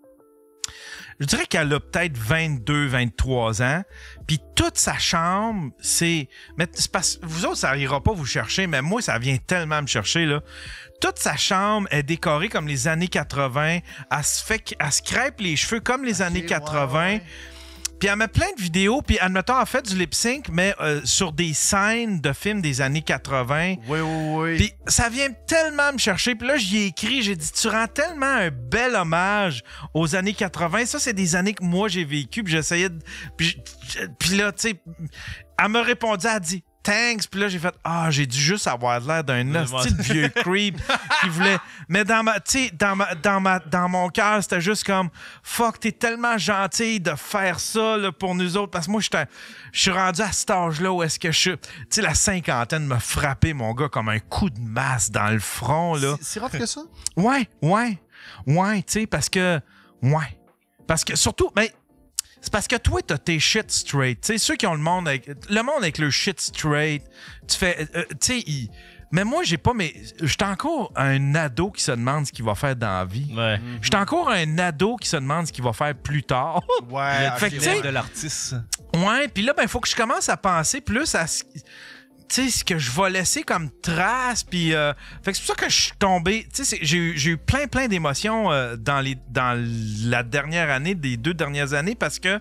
[SPEAKER 1] Je dirais qu'elle a peut-être vingt-deux, vingt-trois ans. Puis toute sa chambre, c'est. Mais c'est parce vous autres, ça ira pas vous chercher, mais moi, ça vient tellement me chercher, là. Toute sa chambre est décorée comme les années quatre-vingts. Elle se fait, elle se crêpe les cheveux comme les années quatre-vingts.
[SPEAKER 3] ouais, ouais.
[SPEAKER 1] Puis elle met plein de vidéos, puis admettons, elle fait du lip-sync, mais euh, sur des scènes de films des années quatre-vingts.
[SPEAKER 3] Oui, oui, oui.
[SPEAKER 1] Puis ça vient tellement me chercher. Puis là, j'y ai écrit, j'ai dit, tu rends tellement un bel hommage aux années quatre-vingts. Ça, c'est des années que moi, j'ai vécu, puis j'essayais de... Puis, je- puis là, tu sais, elle m'a répondu, elle a dit... Thanks. Puis là, j'ai fait Ah, j'ai dû juste avoir l'air d'un hostie de vieux creep qui voulait. Mais dans ma, tu sais, dans ma, dans ma, dans mon cœur, c'était juste comme fuck, t'es tellement gentil de faire ça là, pour nous autres. Parce que moi, j'étais- je suis rendu à cet âge-là où est-ce que je suis. Tu sais, la cinquantaine m'a frappé, mon gars, comme un coup de masse dans le front, là.
[SPEAKER 3] C'est- C'est rough que ça?
[SPEAKER 1] Ouais, ouais, ouais, tu sais, parce que. Ouais. Parce que surtout, mais. C'est parce que toi, t'as tes shit straight. Tu sais, ceux qui ont le monde avec. Le monde avec le shit straight, tu fais. euh, tu sais, il- mais moi, j'ai pas. Mais j'étais encore un ado qui se demande ce qu'il va faire dans la vie.
[SPEAKER 4] Ouais.
[SPEAKER 1] J'étais encore un ado qui se demande ce qu'il va faire plus tard.
[SPEAKER 3] Ouais.
[SPEAKER 1] Fait que, tu sais-
[SPEAKER 4] de l'artiste.
[SPEAKER 1] Ouais, puis là, ben, il faut que je commence à penser plus à ce, tu sais, ce que je vais laisser comme trace. Puis, euh, fait que c'est pour ça que je suis tombé. Tu sais, c'est- j'ai eu, j'ai eu plein, plein d'émotions euh, dans, les, dans la dernière année, des deux dernières années, parce que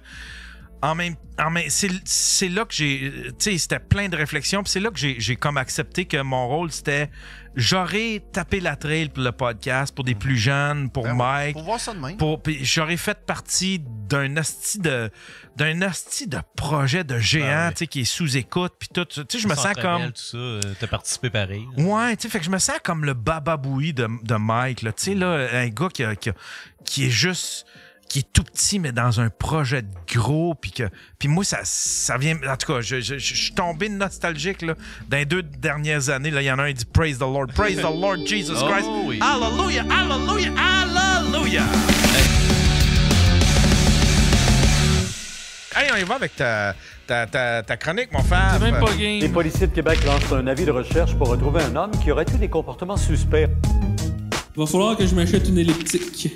[SPEAKER 1] en même, en même c'est, c'est là que j'ai. Tu sais, c'était plein de réflexions. Puis c'est là que j'ai, j'ai comme accepté que mon rôle, c'était. J'aurais tapé la trail pour le podcast, pour des plus jeunes, pour
[SPEAKER 3] Ben ouais,
[SPEAKER 1] Mike.
[SPEAKER 3] Pour voir ça de même.
[SPEAKER 1] Pour, puis j'aurais fait partie d'un hostie de d'un hostie de projet de géant,
[SPEAKER 4] Ben oui.
[SPEAKER 1] tu sais, qui est sous écoute puis tout. Tu sais, je me sens
[SPEAKER 4] Centre
[SPEAKER 1] comme
[SPEAKER 4] Bell, tout ça, euh, t'as participé pareil. là.
[SPEAKER 1] ouais, tu sais, fait que je me sens comme le bababoui de, de Mike, là, tu sais là, un gars qui a- qui, a- qui est juste qui est tout petit mais dans un projet de gros puis que puis moi ça ça vient en tout cas je, je, je suis tombé nostalgique là dans les deux dernières années là il y en a un qui dit praise the Lord praise the Lord Jesus
[SPEAKER 4] Oh,
[SPEAKER 1] Christ
[SPEAKER 4] oui.
[SPEAKER 1] hallelujah hallelujah hallelujah. Hey, on y va avec ta, ta, ta, ta chronique, mon frère.
[SPEAKER 6] C'est même pas
[SPEAKER 7] Les
[SPEAKER 6] game.
[SPEAKER 7] policiers de Québec lancent un avis de recherche pour retrouver un homme qui aurait eu des comportements suspects.
[SPEAKER 8] Il va falloir que je m'achète une elliptique.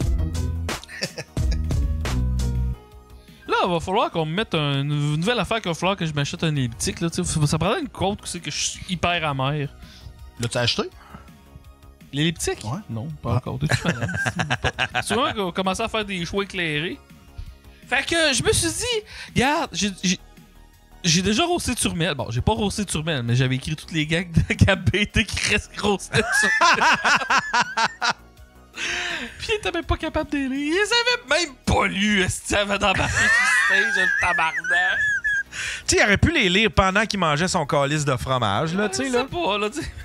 [SPEAKER 6] Là, il va falloir qu'on me mette un- une nouvelle affaire qu'il va falloir que je m'achète un elliptique. Là, tu sais. Ça prendrait une côte que c'est que je suis hyper amer.
[SPEAKER 3] L'as-tu acheté?
[SPEAKER 6] L'elliptique?
[SPEAKER 3] Ouais.
[SPEAKER 6] Non, pas encore. T'es-tu malade? Pas- Souvent qu'on va commencer à faire des choix éclairés. Fait que je me suis dit, regarde, j'ai, j'ai, j'ai déjà roasté Turmel. Bon, j'ai pas roasté Turmel, mais j'avais écrit toutes les gags de Cap B T qui restent roastés sur Puis il était même pas capable de les lire. Ils avaient même pas lu, esti, avant d'embarquer sur le stage, le tabarnak.
[SPEAKER 1] Tu sais, il aurait pu les lire pendant qu'il mangeait son calice de fromage, là, tu sais,
[SPEAKER 6] Je
[SPEAKER 1] là.
[SPEAKER 6] sais pas, là, tu sais.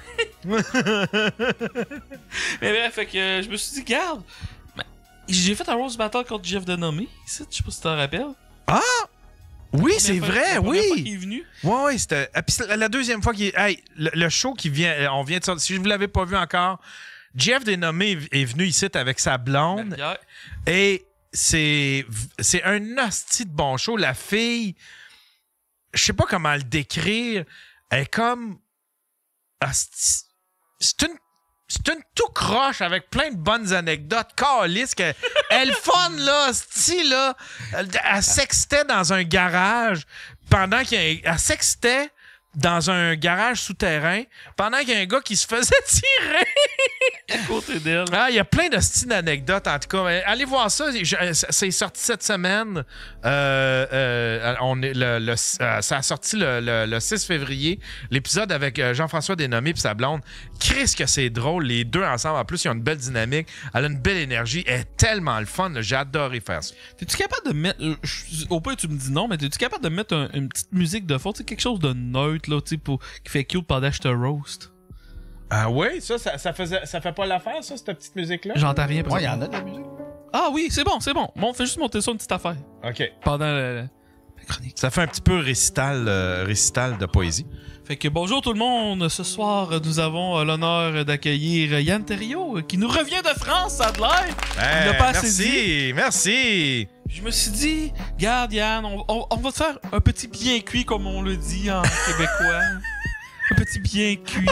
[SPEAKER 6] Mais bref, fait que euh, je me suis dit, garde, ben, j'ai fait un Rose Battle contre Jeff Denomé, ici, je sais pas si tu t'en rappelles.
[SPEAKER 1] Oui,
[SPEAKER 6] La
[SPEAKER 1] c'est
[SPEAKER 6] première fois-
[SPEAKER 1] vrai,
[SPEAKER 6] la première fois qu'il
[SPEAKER 1] oui.
[SPEAKER 6] est venu.
[SPEAKER 1] Ouais, ouais, c'était. Ah, puis c'est la- la deuxième fois qu'il est. Hey, le, le show qui vient. euh, On vient de sortir. Si vous l'avez pas vu encore, Jeff Denomé est venu ici avec sa blonde.
[SPEAKER 6] Hier.
[SPEAKER 1] Et c'est. C'est un hostie de bon show. La fille. Je sais pas comment le décrire. Elle est comme. hostie- C'est une. C'est une tout croche avec plein de bonnes anecdotes. Calice, que elle fun, là, hostie, là. Elle, elle sextait dans un garage pendant qu'il y a un- Elle sextait dans un garage souterrain pendant qu'il y a un gars qui se faisait tirer.
[SPEAKER 6] À côté d'elle.
[SPEAKER 1] Ah, il y a plein de styles d'anecdotes, en tout cas. Mais allez voir ça. Je- C'est sorti cette semaine. Euh, euh, on est le, le- euh, ça a sorti le, le- le six février. L'épisode avec euh, Jean-François Denomé et sa blonde. Chris, que c'est drôle. Les deux ensemble. En plus, ils ont une belle dynamique. Elle a une belle énergie. Elle est tellement le fun. J'ai adoré faire ça.
[SPEAKER 6] T'es-tu capable de mettre. euh, je- Au pire, tu me dis non, mais t'es-tu capable de mettre un- une petite musique de fond, tu sais, quelque chose de neutre, là, tu sais, pour- qui fait cute pendant que je te roast?
[SPEAKER 1] Ah oui? Ça, ça, ça, faisait, ça fait pas l'affaire, ça, cette petite musique-là?
[SPEAKER 6] J'entends rien.
[SPEAKER 3] Ouais, il y en
[SPEAKER 6] présentement.
[SPEAKER 3] a de la musique.
[SPEAKER 6] Ah oui, c'est bon, c'est bon. Bon, fais juste monter ça une petite affaire.
[SPEAKER 1] OK.
[SPEAKER 6] Pendant le- la chronique.
[SPEAKER 1] Ça fait un petit peu récital, euh, récital de poésie.
[SPEAKER 6] Fait que bonjour tout le monde. Ce soir, nous avons euh, l'honneur d'accueillir Yann Terriot, euh, qui nous revient de France, ça a de l'air. Il l'a pas assez
[SPEAKER 1] merci, merci.
[SPEAKER 6] Je me suis dit, garde Yann, on, on- on va te faire un petit bien cuit, comme on le dit en québécois. Un petit bien cuit.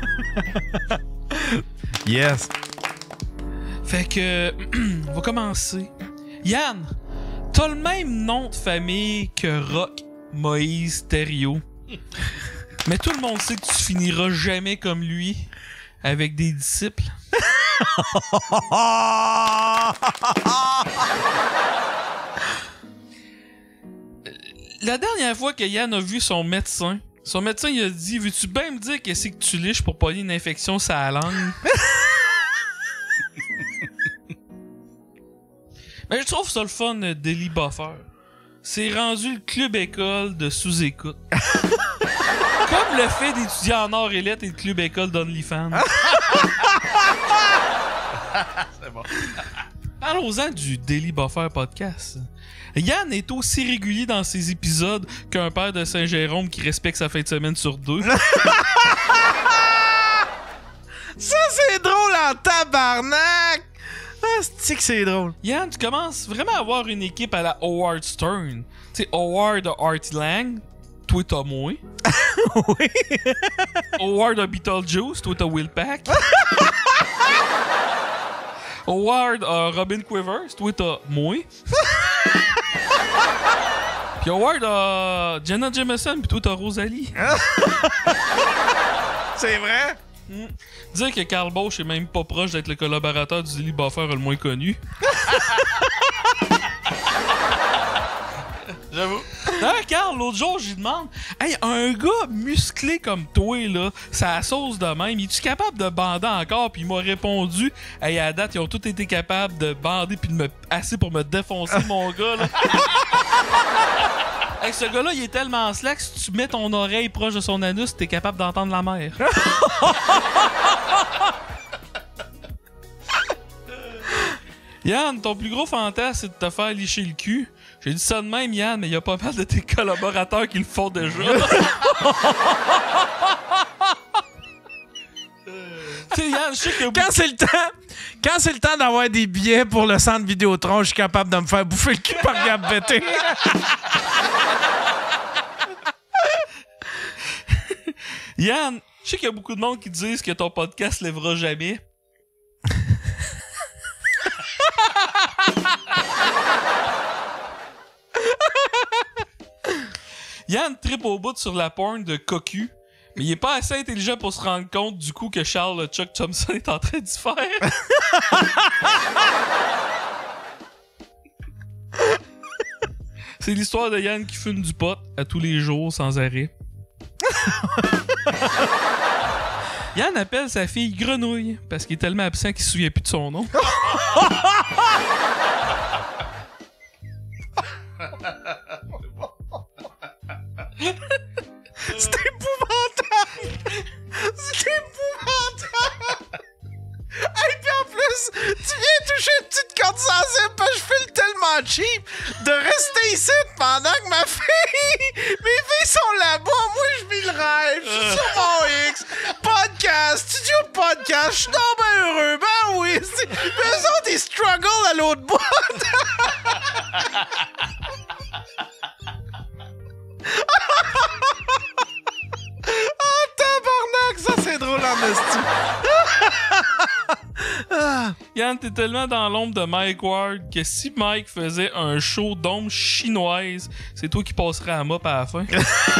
[SPEAKER 1] Yes.
[SPEAKER 6] Fait que, on va commencer. Yann, t'as le même nom de famille que Rock Moïse Terriot. Mais tout le monde sait que tu finiras jamais comme lui, avec des disciples. La dernière fois que Yann a vu son médecin, son médecin il a dit, veux-tu bien me dire qu'est-ce que tu liches pour pogner une infection sur la langue? Mais je trouve ça le fun, euh, Daily Buffer. C'est rendu le club école de sous-écoute. Comme le fait d'étudier en or et lettres et le club école d'OnlyFans.
[SPEAKER 3] C'est bon.
[SPEAKER 6] Parlons-en du Daily Buffer podcast. Yann est aussi régulier dans ses épisodes qu'un père de Saint-Jérôme qui respecte sa fin de semaine sur deux.
[SPEAKER 1] Ça, c'est drôle en tabarnak! Ah, c'est que c'est drôle.
[SPEAKER 6] Yann, tu commences vraiment à avoir une équipe à la Howard Stern. Tu sais, Howard de Artie Lang, toi t'as moi.
[SPEAKER 1] Oui.
[SPEAKER 6] Howard de Beetlejuice, toi t'as Will Pack. Howard a Robin Quivers, toi t'as moi. Puis Howard a Jenna Jameson, puis toi t'as Rosalie.
[SPEAKER 1] C'est vrai?
[SPEAKER 6] Mm. Dire que Carl Bosch est même pas proche d'être le collaborateur du Daily Buffer le moins connu.
[SPEAKER 3] J'avoue.
[SPEAKER 6] Hein, Carl, l'autre jour, j'y demande, hey, un gars musclé comme toi, là, ça sauce de même, es-tu capable de bander encore? Puis il m'a répondu, hey, à date, ils ont tous été capables de bander puis de me assez pour me défoncer, mon gars, là. Hey, ce gars-là, il est tellement slack, si tu mets ton oreille proche de son anus, t'es capable d'entendre la mer. Yann, ton plus gros fantasme, c'est de te faire licher le cul. J'ai dit ça de même, Yann, mais il y a pas mal de tes collaborateurs qui le font déjà. Tu sais, Yann, je sais que...
[SPEAKER 1] Quand c'est le temps, Quand c'est le temps d'avoir des billets pour le centre Vidéotron, je suis capable de me faire bouffer le cul par Gab Bété.
[SPEAKER 6] Yann, je sais qu'il y a beaucoup de monde qui disent que ton podcast lèvera jamais. Yann trippe au bout sur la porn de cocu, mais il est pas assez intelligent pour se rendre compte du coup que Charles Chuck Thompson est en train d'y faire. C'est l'histoire de Yann qui fume du pot à tous les jours sans arrêt. Yann appelle sa fille Grenouille parce qu'il est tellement absent qu'il se souvient plus de son nom.
[SPEAKER 1] C'est épouvantable! C'est épouvantable! Hey, puis en plus, tu viens toucher une petite corde sensible parce que je file tellement cheap de rester ici pendant que ma fille... Mes filles sont là-bas, moi je vis le rêve, je suis sur mon X, podcast, studio podcast, je suis donc bien heureux, ben oui! C'est... Mais eux autres, ils struggle à l'autre bout! Oh, tabarnak, ça c'est drôle en esti.
[SPEAKER 6] Yann, t'es tellement dans l'ombre de Mike Ward que si Mike faisait un show d'ombre chinoise, c'est toi qui passerais à mop à la fin.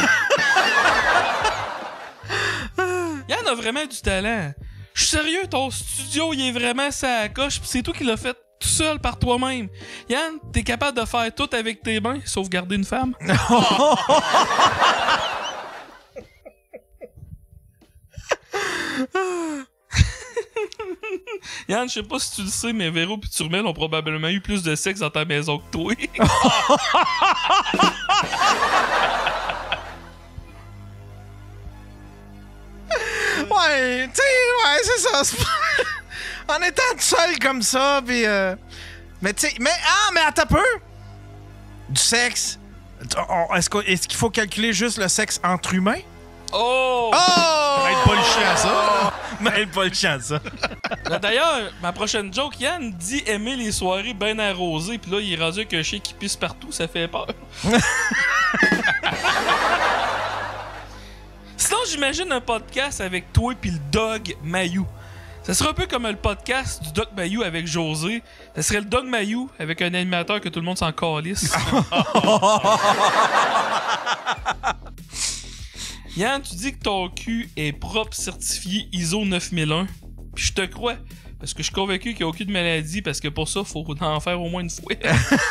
[SPEAKER 6] Yann a vraiment du talent. Je suis sérieux, ton studio, il est vraiment sa coche, pis c'est toi qui l'as fait tout seul par toi-même. Yann, t'es capable de faire tout avec tes mains, sauf garder une femme. Yann, je sais pas si tu le sais, mais Véro pis Turmel ont probablement eu plus de sexe dans ta maison que toi.
[SPEAKER 1] Ouais, tu sais, ouais, c'est ça. C'est pas... En étant tout seul comme ça, pis... Euh... Mais tu sais, mais... Ah, mais attends un peu! Du sexe. On- Est-ce qu'on- est-ce qu'il faut calculer juste le sexe entre humains?
[SPEAKER 6] Oh!
[SPEAKER 1] Oh!
[SPEAKER 3] Être pas le chien à ça.
[SPEAKER 1] Mais pas le chien, ça.
[SPEAKER 6] D'ailleurs, ma prochaine joke, Yann dit aimer les soirées bien arrosées, pis là, il est rendu avec un chien qui pisse partout, ça fait peur. Sinon, j'imagine un podcast avec toi pis le Dog Mayou. Ça serait un peu comme le podcast du Dog Mayou avec José. Ça serait le Dog Mayou avec un animateur que tout le monde s'en calisse. Yann, tu dis que ton cul est propre certifié I S O neuf mille un. Puis je te crois. Parce que je suis convaincu qu'il n'y a aucune maladie. Parce que pour ça, faut en faire au moins une fois.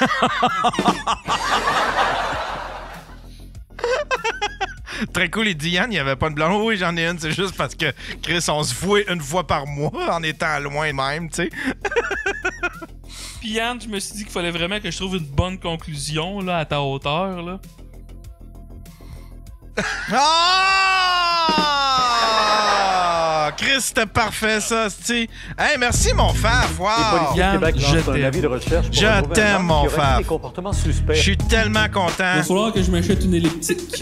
[SPEAKER 1] Très cool, il dit Yann, il n'y avait pas de blanc. Oui, j'en ai une, c'est juste parce que Chris, on se fouait une fois par mois en étant loin même, tu sais.
[SPEAKER 6] Puis Yann, je me suis dit qu'il fallait vraiment que je trouve une bonne conclusion là, à ta hauteur. Là.
[SPEAKER 1] Ah! Chris, c'était parfait, ça, c'ti. Hey, merci, mon Faf.
[SPEAKER 7] Les
[SPEAKER 1] Wow!
[SPEAKER 7] policiers de
[SPEAKER 6] Yann,
[SPEAKER 7] Québec
[SPEAKER 6] je
[SPEAKER 7] lancent un
[SPEAKER 6] t'aime.
[SPEAKER 7] avis de recherche pour
[SPEAKER 1] Je
[SPEAKER 7] retrouver un
[SPEAKER 1] t'aime,
[SPEAKER 7] homme
[SPEAKER 1] mon
[SPEAKER 7] qui aurait eu
[SPEAKER 1] Faf.
[SPEAKER 7] des comportements suspects.
[SPEAKER 1] Je suis tellement content.
[SPEAKER 8] Va falloir que je m'achète une elliptique.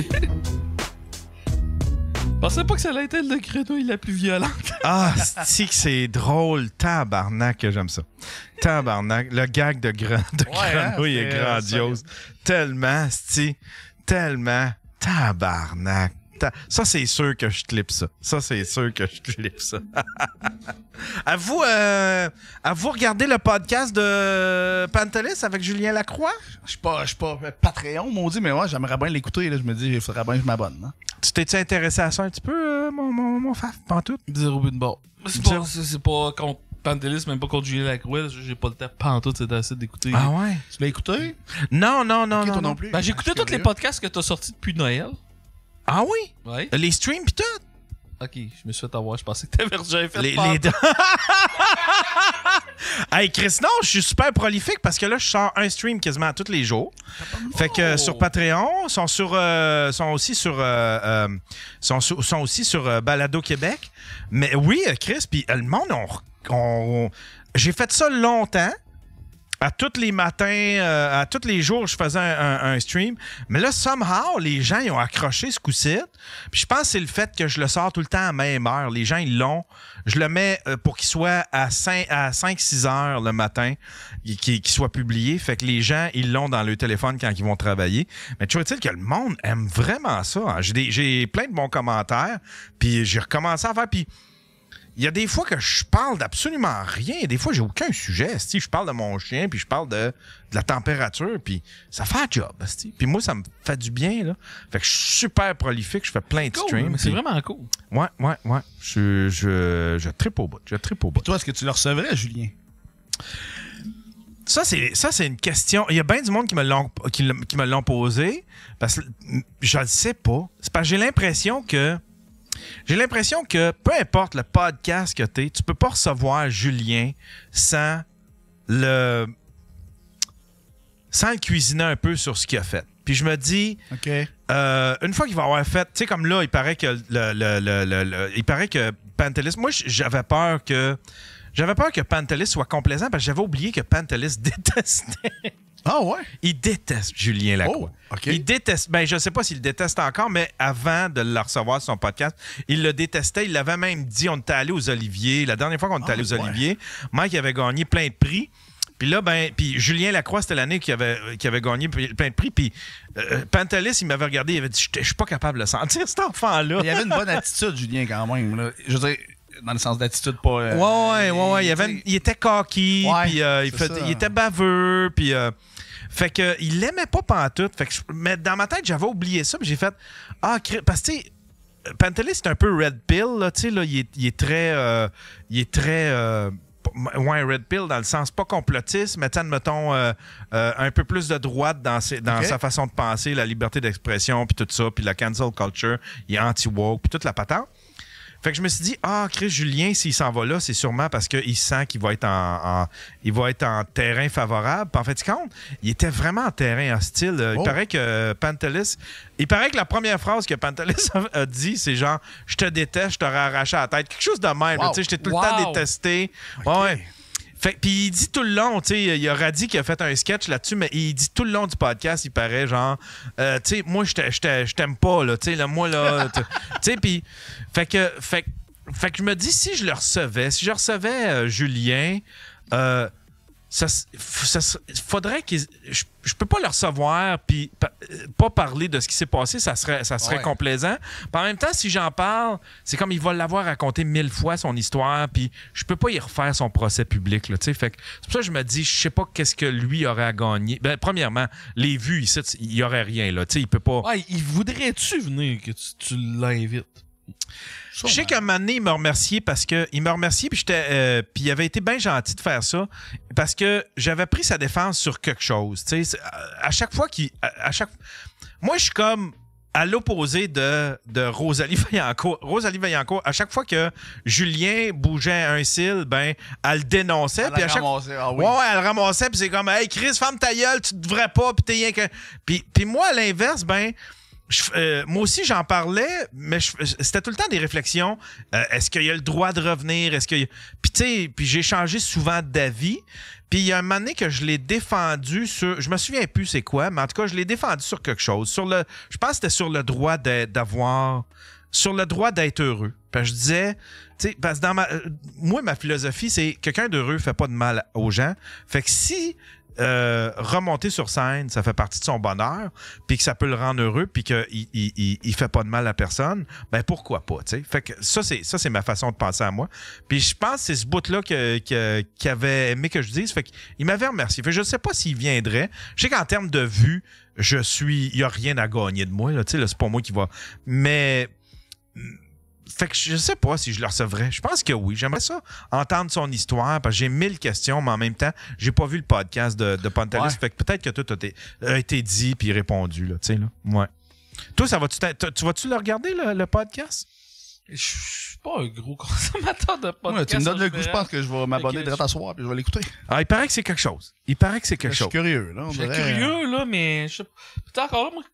[SPEAKER 6] Je pensais pas que ça allait être la grenouille la plus violente.
[SPEAKER 1] Ah, c'ti que c'est drôle. Tabarnak que j'aime ça. Tabarnak. Le gag de, gra- de
[SPEAKER 3] hein,
[SPEAKER 1] grenouille est
[SPEAKER 3] c'est, euh,
[SPEAKER 1] grandiose. Tellement, c'ti. Tellement. Tabarnak. Ta- Ça, c'est sûr que je clip ça. Ça, c'est sûr que je clip ça. À vous, euh, à vous regarder le podcast de Pantelis avec Julien Lacroix?
[SPEAKER 3] Je suis pas, je suis pas Patreon, maudit, mais ouais, j'aimerais bien l'écouter. Là. Je me dis, il faudrait bien que je m'abonne. Hein.
[SPEAKER 1] Tu t'es-tu intéressé à ça un petit peu, euh, mon, mon, mon Faf? Pas en tout?
[SPEAKER 6] Zéro but de bord. C'est
[SPEAKER 1] Zéro.
[SPEAKER 6] pas, c'est, c'est pas contre Pantelis, même pas contre Julien Lacroix. J'ai pas le temps pantoute, c'est assez d'écouter.
[SPEAKER 1] Ah ouais?
[SPEAKER 3] Tu l'as écouté?
[SPEAKER 1] Non, non, non,
[SPEAKER 3] Ok,
[SPEAKER 1] non,
[SPEAKER 3] toi
[SPEAKER 1] non.
[SPEAKER 3] non plus.
[SPEAKER 6] Ben, j'ai écouté
[SPEAKER 3] Je suis
[SPEAKER 6] tous les
[SPEAKER 3] curieux.
[SPEAKER 6] podcasts que t'as sortis depuis Noël.
[SPEAKER 1] Ah oui?
[SPEAKER 6] Ouais.
[SPEAKER 1] Les streams pis tout?
[SPEAKER 6] Ok, je me suis fait avoir. Je pensais que t'avais déjà fait
[SPEAKER 1] Les,
[SPEAKER 6] pantoute.
[SPEAKER 1] les deux. Hey Chris, non, je suis super prolifique parce que là, je sors un stream quasiment tous les jours. Fait que euh, sur Patreon, sont sur, euh, sont aussi sur, euh, euh, sont, sur- sont aussi sur euh, Balado Québec. Mais oui, euh, Chris, puis euh, le monde, on, on- j'ai fait ça longtemps. À tous les matins, euh, à tous les jours, je faisais un, un, un stream. Mais là, somehow, les gens, ils ont accroché ce coup-ci. Puis je pense que c'est le fait que je le sors tout le temps à la même heure. Les gens, ils l'ont. Je le mets euh, pour qu'il soit à cinq six heures le matin, qu'il qu'il soit publié. Fait que les gens, ils l'ont dans leur téléphone quand ils vont travailler. Mais tu vois-t-il que le monde aime vraiment ça. Hein? J'ai, des, j'ai plein de bons commentaires. Puis j'ai recommencé à faire... Puis il y a des fois que je parle d'absolument rien. Des fois, j'ai aucun sujet. Si je parle de mon chien, puis je parle de, de la température, puis ça fait un job. Asti. Puis moi, ça me fait du bien. Là. Fait que je suis super prolifique. Je fais plein de
[SPEAKER 6] Cool,
[SPEAKER 1] streams.
[SPEAKER 6] mais c'est
[SPEAKER 1] puis-
[SPEAKER 6] vraiment cool.
[SPEAKER 1] Ouais, ouais, ouais. Je, je, je trippe au bout. Je trippe au bout.
[SPEAKER 3] Toi, est-ce que tu le recevrais, Julien?
[SPEAKER 1] Ça, c'est, ça, c'est une question. Il y a bien du monde qui me l'ont, qui, l'a- qui me l'ont posé. Parce que je ne sais pas. C'est parce que j'ai l'impression que. J'ai l'impression que peu importe le podcast que tu es, tu peux pas recevoir Julien sans le. sans le cuisiner un peu sur ce qu'il a fait. Puis je me dis.
[SPEAKER 3] OK.
[SPEAKER 1] Euh, une fois qu'il va avoir fait, tu sais, comme là, il paraît que le, le, le, le- le- il paraît que Pantelis, moi, j'avais peur que, j'avais peur que Pantelis soit complaisant parce que j'avais oublié que Pantelis détestait.
[SPEAKER 3] Ah ouais?
[SPEAKER 1] Il déteste Julien Lacroix.
[SPEAKER 3] Oh, OK.
[SPEAKER 1] Il déteste, ben je sais pas s'il le déteste encore, mais avant de le recevoir sur son podcast, il le détestait. Il l'avait même dit, on était allé aux Oliviers. La dernière fois qu'on était
[SPEAKER 3] Ah,
[SPEAKER 1] allé aux
[SPEAKER 3] ouais.
[SPEAKER 1] Oliviers, Mike avait gagné plein de prix. Puis là, ben, puis Julien Lacroix, c'était l'année qu'il avait, qu'il avait gagné plein de prix. Puis euh, Pantelis, il m'avait regardé, il avait dit, je suis pas capable de le sentir, cet enfant-là.
[SPEAKER 3] Il y avait une bonne attitude, Julien, quand même. Là. Je veux dire, dans le sens d'attitude, pas... euh,
[SPEAKER 1] Ouais, ouais, ouais, ouais. Il, avait une- il était cocky,
[SPEAKER 3] Ouais,
[SPEAKER 1] puis euh, il,
[SPEAKER 3] c'est
[SPEAKER 1] fait-
[SPEAKER 3] ça.
[SPEAKER 1] il était baveux, puis... euh, fait que il l'aimait pas pantoute. Fait que je- mais dans ma tête, j'avais oublié ça, puis j'ai fait... Ah, cri- parce que, tu sais, Pantelis, c'est un peu red pill, là, tu sais, là, il est, il est très... euh, il est très... euh, ouais, red pill dans le sens pas complotiste, mais admettons euh, euh, un peu plus de droite dans, ses- dans
[SPEAKER 3] Ok.
[SPEAKER 1] sa façon de penser, la liberté d'expression, puis tout ça, puis la cancel culture, il est anti-woke, puis toute la patente. Fait que je me suis dit, ah, Chris Julien, s'il s'en va là, c'est sûrement parce qu'il sent qu'il va être en, en- il va être en terrain favorable. Puis en fait, compte, il était vraiment en terrain hostile. Euh, Il
[SPEAKER 3] Oh.
[SPEAKER 1] paraît que Pantelis, il paraît que la première phrase que Pantelis a, a dit, c'est genre, je te déteste, je t'aurais arraché la tête. Quelque chose de même. là,
[SPEAKER 3] Wow.
[SPEAKER 1] Tu sais, je t'ai tout
[SPEAKER 6] Wow.
[SPEAKER 1] le temps détesté. Ouais, ouais. Fait, puis il dit tout le long, tu sais, il y a Radi qui a fait un sketch là-dessus, mais il dit tout le long du podcast, il paraît genre, euh, tu sais, moi, je t'a- je t'a- je t'aime pas, là, tu sais, là, moi, là, tu sais, puis, fait que, fait, que- fait que je me dis, si je le recevais, si je recevais euh, Julien, euh, ça, s- f- ça s- faudrait qu'il. Je, je peux pas le recevoir puis pa- euh, pas parler de ce qui s'est passé, ça serait, ça serait
[SPEAKER 3] Ouais.
[SPEAKER 1] complaisant. Puis en même temps, si j'en parle, c'est comme il va l'avoir raconté mille fois son histoire, puis je peux pas y refaire son procès public, là, tu sais. Fait que c'est pour ça que je me dis, je sais pas qu'est-ce que lui aurait à gagner. Ben, premièrement, les vues ici, il y aurait rien, là, tu sais, il peut pas.
[SPEAKER 6] Ouais, il voudrait-tu venir que tu, tu l'invites?
[SPEAKER 1] Je sais qu'à un moment donné, il m'a remercié parce que il m'a remercié puis j'étais euh, puis il avait été bien gentil de faire ça parce que j'avais pris sa défense sur quelque chose. Tu sais, c'est- à, à chaque fois qu'il, à, à chaque, moi je suis comme à l'opposé de, de Rosalie Vaillancourt. Rosalie Vaillancourt, à chaque fois que Julien bougeait un cil, ben elle le dénonçait
[SPEAKER 3] Elle
[SPEAKER 1] puis
[SPEAKER 3] a
[SPEAKER 1] à chaque
[SPEAKER 3] ramassé, ah oui.
[SPEAKER 1] Ouais, ouais, elle le ramassait puis c'est comme hey Chris, ferme ta gueule, tu devrais pas puis t'es rien que puis puis moi à l'inverse, ben Je- euh, moi aussi, j'en parlais, mais je- c'était tout le temps des réflexions. Euh, est-ce qu'il y a le droit de revenir? Est-ce qu'il y a... Puis, tu sais, puis j'ai changé souvent d'avis. Puis, il y a un moment donné que je l'ai défendu sur... Je me souviens plus c'est quoi, mais en tout cas, je l'ai défendu sur quelque chose. Sur le... Je pense que c'était sur le droit d'être- d'avoir... Sur le droit d'être heureux. Puis je disais... Tu sais, parce que dans ma... euh, Moi, ma philosophie, c'est quelqu'un d'heureux fait pas de mal aux gens. Fait que si... Euh, remonter sur scène, ça fait partie de son bonheur, puis que ça peut le rendre heureux, puis qu'il il, il, il fait pas de mal à personne, ben pourquoi pas, tu sais. Fait que ça, c'est ça c'est ma façon de penser à moi. Puis je pense que c'est ce bout-là que, que, qu'il avait aimé que je dise. Fait qu'il m'avait remercié. Fait que je sais pas s'il viendrait. Je sais qu'en termes de vue, je suis... Il y a rien à gagner de moi, là, tu sais, là, c'est pas moi qui va... Mais... Fait que je sais pas si je le recevrais. Je pense que oui. J'aimerais ça entendre son histoire parce que j'ai mille questions, mais en même temps, j'ai pas vu le podcast de, de Pantelis.
[SPEAKER 3] Ouais.
[SPEAKER 1] Fait que peut-être que tout a été, a été dit puis répondu, là, tu sais, là. Ouais. Toi, ça va-tu, t'in- tu vas-tu le regarder, le, le podcast?
[SPEAKER 6] Je suis pas un gros consommateur de podcast.
[SPEAKER 3] Ouais, tu me donnes
[SPEAKER 6] en
[SPEAKER 3] le goût, je
[SPEAKER 6] général.
[SPEAKER 3] pense que je vais m'abonner
[SPEAKER 6] Fait que
[SPEAKER 3] direct à soir puis je vais l'écouter.
[SPEAKER 1] Ah, il paraît que c'est quelque chose. Il paraît que c'est
[SPEAKER 3] Je
[SPEAKER 1] quelque
[SPEAKER 3] suis
[SPEAKER 1] chose.
[SPEAKER 3] curieux, là. on
[SPEAKER 6] Je suis
[SPEAKER 3] dirait.
[SPEAKER 6] curieux, là, mais je sais pas. Putain, encore là, moi,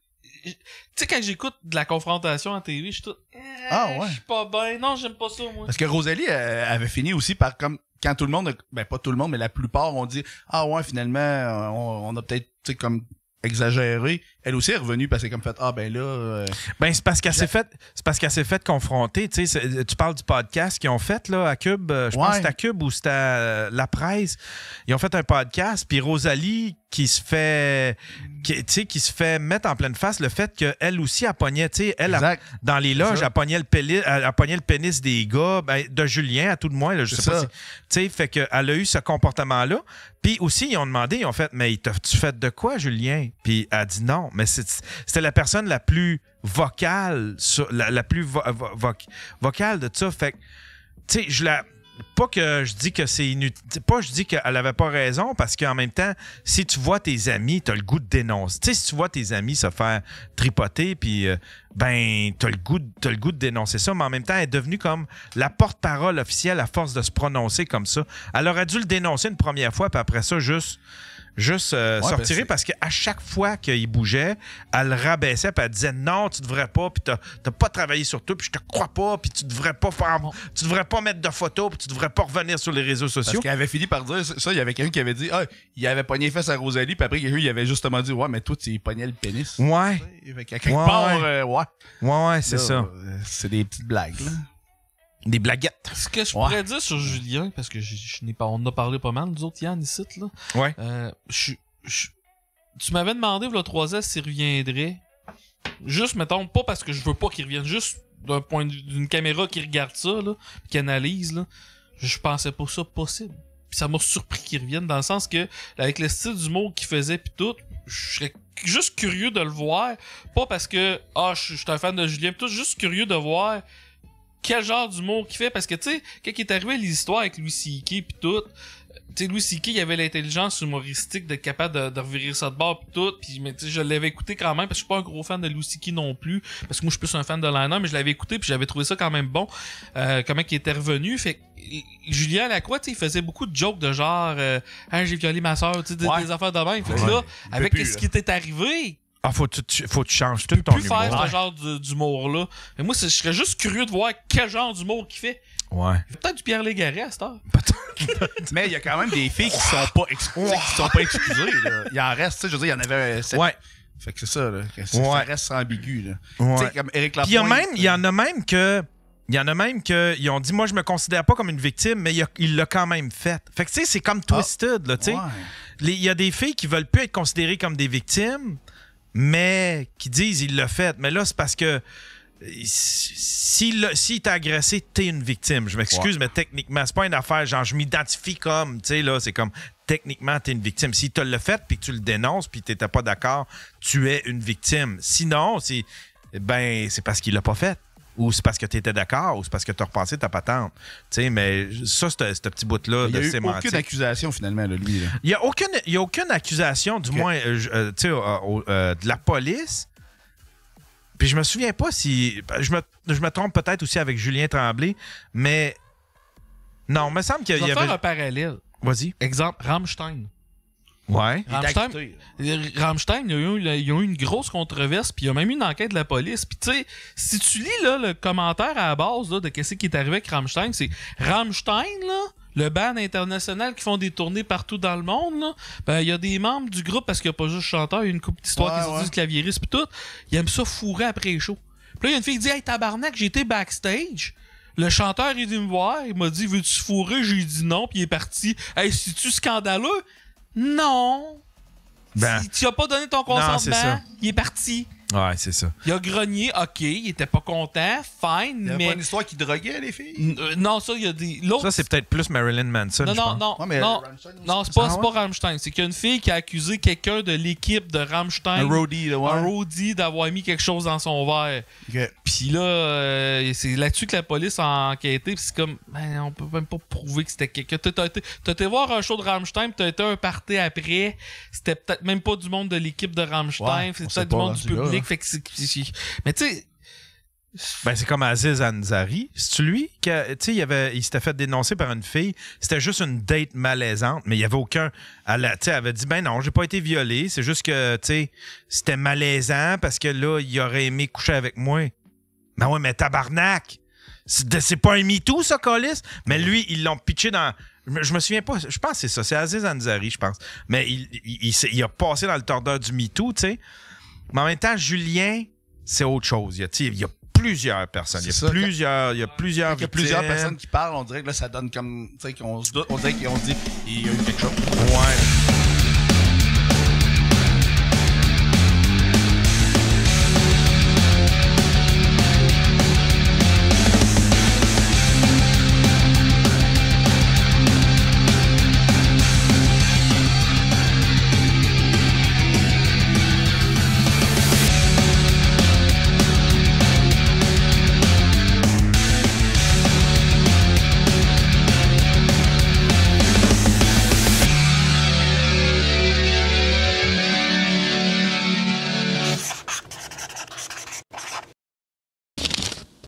[SPEAKER 6] Tu sais, quand j'écoute de la confrontation en T V, je suis tout. Eh,
[SPEAKER 3] Ah, ouais.
[SPEAKER 6] Je suis pas bien. Non, j'aime pas ça, moi.
[SPEAKER 3] Parce que Rosalie euh, avait fini aussi par comme quand tout le monde, a- ben pas tout le monde, mais la plupart ont dit ah ouais finalement euh, on, on a peut-être tu sais comme exagéré. Elle aussi est revenue parce qu'elle est comme fait ah ben là. Euh...
[SPEAKER 1] Ben c'est parce qu'elle s'est fait, c'est parce qu'elle s'est fait confronter. Tu sais, c'est- tu parles du podcast qu'ils ont fait là à Cube. euh, Je pense
[SPEAKER 3] Ouais.
[SPEAKER 1] que c'était à Cube ou c'était à euh, La Presse. Ils ont fait un podcast. Puis Rosalie qui se fait, qui, tu sais, qui se fait mettre en pleine face le fait qu'elle aussi a pogné, tu sais, elle a-
[SPEAKER 3] Exact.
[SPEAKER 1] dans les loges,
[SPEAKER 3] ça.
[SPEAKER 1] elle pognait le pénis, elle, elle pognait le pénis des gars, ben, de Julien à tout de moins. Là, je
[SPEAKER 3] C'est
[SPEAKER 1] sais pas
[SPEAKER 3] ça.
[SPEAKER 1] si, tu sais, fait qu'elle a eu ce comportement-là. Puis aussi, ils ont demandé, ils ont fait, mais t'as-tu fait de quoi, Julien? Puis elle a dit non. Mais c'est- c'était la personne la plus vocale, sur- la, la plus vo- vo- voc- vocale de ça. Fait que, tu sais, je la. Pas que je dis que c'est inutile. Pas que je dis qu'elle avait pas raison, parce qu'en même temps, si tu vois tes amis, t'as le goût de dénoncer. Tu sais, si tu vois tes amis se faire tripoter, puis euh, ben, t'as le goût de, t'as le goût de dénoncer ça, mais en même temps, elle est devenue comme la porte-parole officielle à force de se prononcer comme ça. Elle aurait dû le dénoncer une première fois, puis après ça, juste. Juste euh,
[SPEAKER 3] Ouais,
[SPEAKER 1] sortir
[SPEAKER 3] ben,
[SPEAKER 1] parce qu'à chaque fois qu'il bougeait, elle le rabaissait puis elle disait non, tu devrais pas, puis t'as, t'as pas travaillé sur toi, puis je te crois pas, puis tu devrais pas faire, tu devrais pas mettre de photos, puis tu devrais pas revenir sur les réseaux
[SPEAKER 3] Parce
[SPEAKER 1] sociaux.
[SPEAKER 3] qu'elle avait fini par dire ça, il y avait quelqu'un qui avait dit ah il avait pogné les fesses à Rosalie puis après quelqu'un il avait justement dit ouais mais toi tu y pognais le pénis.
[SPEAKER 1] Ouais,
[SPEAKER 3] Fait qu'à quelque
[SPEAKER 1] Ouais,
[SPEAKER 3] part
[SPEAKER 1] ouais.
[SPEAKER 3] euh, ouais.
[SPEAKER 1] ouais, ouais, c'est
[SPEAKER 3] Là,
[SPEAKER 1] ça.
[SPEAKER 3] euh, c'est des petites blagues là.
[SPEAKER 1] Des blaguettes.
[SPEAKER 6] Ce que je
[SPEAKER 3] Ouais.
[SPEAKER 6] pourrais dire sur Julien, parce que je, je n'ai pas, on en a parlé pas mal, nous autres, Yann, ici, là.
[SPEAKER 1] Ouais.
[SPEAKER 6] Euh, je, je- tu m'avais demandé, il y a trois ans, s'il reviendrait. Juste, mettons, pas parce que je veux pas qu'il revienne, juste d'un point de vue d'une caméra qui regarde ça, là, pis qui analyse, là. Je pensais pas ça possible. Puis ça m'a surpris qu'il revienne, dans le sens que, avec le style d'humour qu'il faisait pis tout, je serais juste curieux de le voir. Pas parce que, ah, je je suis un fan de Julien pis tout, juste curieux de voir quel genre d'humour qu'il fait, parce que, tu sais, quand il est arrivé les histoires avec Louis C K pis tout, tu sais, Louis C K, il avait l'intelligence humoristique d'être capable de, de revirer ça de bord pis tout, pis mais tu sais, je l'avais écouté quand même, parce que je suis pas un gros fan de Louis C K non plus, parce que moi je suis plus un fan de Lana, mais je l'avais écouté pis j'avais trouvé ça quand même bon, euh, comment il était revenu, fait que Julien Lacroix, tu sais, il faisait beaucoup de jokes de genre, euh, hein, j'ai violé ma soeur, tu sais, des,
[SPEAKER 3] Ouais.
[SPEAKER 6] des affaires de même, fait que
[SPEAKER 3] Ouais.
[SPEAKER 6] là,
[SPEAKER 3] Il peut
[SPEAKER 6] avec
[SPEAKER 3] plus,
[SPEAKER 6] ce
[SPEAKER 3] là.
[SPEAKER 6] qui était arrivé,
[SPEAKER 1] Ah, faut que tu, faut que tu changes
[SPEAKER 6] tu
[SPEAKER 1] tout
[SPEAKER 6] peux
[SPEAKER 1] ton
[SPEAKER 6] plus
[SPEAKER 1] humour.
[SPEAKER 6] faire ce genre de- d'humour-là. Mais moi, c'est- je serais juste curieux de voir quel genre d'humour qu'il fait.
[SPEAKER 1] Ouais.
[SPEAKER 6] Il fait peut-être du Pierre Légaré à cette heure.
[SPEAKER 3] Mais il y a quand même des filles qui sont pas excusées, qui sont pas excusées là. Il en reste, tu sais, je veux dire, il y en avait sept.
[SPEAKER 1] Ouais.
[SPEAKER 3] Fait que c'est ça là, que c'est-
[SPEAKER 1] Ouais.
[SPEAKER 3] ça reste ambigu là.
[SPEAKER 1] Ouais.
[SPEAKER 3] Tu sais comme Éric Lapointe.
[SPEAKER 1] Puis il y a même, il y en a même que, il y en a même que, ils ont dit, moi je me considère pas comme une victime, mais il a- il l'a quand même fait. Fait que tu sais, c'est comme Twisted, là, tu sais.
[SPEAKER 3] Ouais.
[SPEAKER 1] Les- Il y a des filles qui veulent plus être considérées comme des victimes, mais qui disent il l'a fait. Mais là, c'est parce que euh, s'il l'a- s'il t'a agressé, t'es une victime. Je m'excuse, mais techniquement, c'est pas une affaire genre je m'identifie comme, tu sais, là, c'est comme techniquement, t'es une victime. S'il te l'a fait puis que tu le dénonces puis t'étais pas d'accord, tu es une victime. Sinon, c'est ben c'est parce qu'il l'a pas fait. Ou c'est parce que tu étais d'accord, ou c'est parce que tu as repassé ta patente. Tu sais, mais ça, ce ce petit bout-là
[SPEAKER 3] Il y a
[SPEAKER 1] de
[SPEAKER 3] eu
[SPEAKER 1] sémantique.
[SPEAKER 3] aucune accusation finalement là, lui là.
[SPEAKER 1] Il n'y a, aucune- il y a aucune accusation, du
[SPEAKER 3] Ok.
[SPEAKER 1] moins, euh, je- euh, tu sais, euh, au- euh, de la police. Puis je me souviens pas si. Je me, je me trompe peut-être aussi avec Julien Tremblay, mais. Non, il me semble qu'il
[SPEAKER 6] Je
[SPEAKER 1] y
[SPEAKER 6] vais
[SPEAKER 1] avait.
[SPEAKER 6] faire un parallèle.
[SPEAKER 1] Vas-y.
[SPEAKER 6] Exemple, Rammstein.
[SPEAKER 1] Ouais.
[SPEAKER 6] Rammstein, Rammstein, ils ont, eu, ils ont eu une grosse controverse, puis il y a même eu une enquête de la police. Puis tu sais, si tu lis là, le commentaire à la base là, de qu'est-ce qui est arrivé avec Rammstein, c'est Rammstein, là, le band international qui font des tournées partout dans le monde, là, ben il y a des membres du groupe, parce qu'il n'y a pas juste chanteur, il y a une couple d'histoires
[SPEAKER 3] Ouais,
[SPEAKER 6] qui se
[SPEAKER 3] ouais.
[SPEAKER 6] disent claviériste puis tout, ils aiment ça fourrer après les shows. Puis là, il y a une fille qui dit « Hey, tabarnak, j'étais backstage. » Le chanteur est venu me voir, il m'a dit « Veux-tu fourrer? » J'ai dit non, puis il est parti. « Hey, c'est-tu scandaleux? » Non.
[SPEAKER 1] Ben.
[SPEAKER 6] Si tu as pas donné ton
[SPEAKER 1] c'est ça.
[SPEAKER 6] consentement, il est parti.
[SPEAKER 1] Ouais, c'est ça.
[SPEAKER 6] Il a grogné, ok, il était pas content, fine,
[SPEAKER 3] Il y avait
[SPEAKER 6] mais...
[SPEAKER 3] pas une histoire qui droguait les filles.
[SPEAKER 6] N- euh, non, ça, il y a des... L'autre...
[SPEAKER 1] Ça, c'est peut-être plus Marilyn Manson.
[SPEAKER 6] Non,
[SPEAKER 1] je
[SPEAKER 6] non,
[SPEAKER 1] pense.
[SPEAKER 6] non,
[SPEAKER 3] Ouais, mais
[SPEAKER 6] non,
[SPEAKER 3] Rammstein aussi.
[SPEAKER 6] non, c'est pas,
[SPEAKER 1] Ah
[SPEAKER 6] c'est
[SPEAKER 1] ouais?
[SPEAKER 6] pas Rammstein. C'est qu'il y a une fille qui a accusé quelqu'un de l'équipe de Rammstein,
[SPEAKER 3] Un roadie là, ouais.
[SPEAKER 6] un roadie, d'avoir mis quelque chose dans son verre.
[SPEAKER 3] Ok.
[SPEAKER 6] Puis là, euh, c'est là-dessus que la police a enquêté. Puis c'est comme, ben, on peut même pas prouver que c'était quelqu'un. T'as, t'as été, t'as été voir un show de Rammstein, puis t'as été un party après. C'était peut-être même pas du monde de l'équipe de Rammstein.
[SPEAKER 3] Ouais,
[SPEAKER 6] c'est
[SPEAKER 3] on
[SPEAKER 6] peut-être
[SPEAKER 3] sait
[SPEAKER 6] du
[SPEAKER 3] pas
[SPEAKER 6] monde du
[SPEAKER 3] rendu là,
[SPEAKER 6] public.
[SPEAKER 3] là.
[SPEAKER 6] Fait que c'est, c'est- mais tu sais,
[SPEAKER 1] Ben, c'est comme Aziz Ansari. C'est-tu lui qui a- tu sais, il, avait- il s'était fait dénoncer par une fille. C'était juste une date malaisante, mais il n'y avait aucun. Elle, a- tu sais, elle avait dit, ben non, j'ai pas été violée. C'est juste que, tu sais, c'était malaisant parce que là, il aurait aimé coucher avec moi. Ben ouais, mais tabarnak! C'est, de- c'est pas un MeToo, ça, Colis? Mais lui, ils l'ont pitché dans. Je me, je me souviens pas. Je pense que c'est ça. C'est Aziz Ansari, je pense. Mais il, il, il s'est- il a passé dans le tordeur du MeToo, tu sais. Mais en même temps, Julien, c'est autre chose. Il y a, tu sais, il y a plusieurs personnes. Il y a
[SPEAKER 9] C'est ça,
[SPEAKER 1] plusieurs, il y a plusieurs
[SPEAKER 9] Quand il y a plusieurs
[SPEAKER 1] victimes.
[SPEAKER 9] personnes qui parlent, on dirait que là, ça donne comme. Tu sais, qu'on se doute, on dirait qu'on se dit, il y a eu quelque chose.
[SPEAKER 1] Ouais.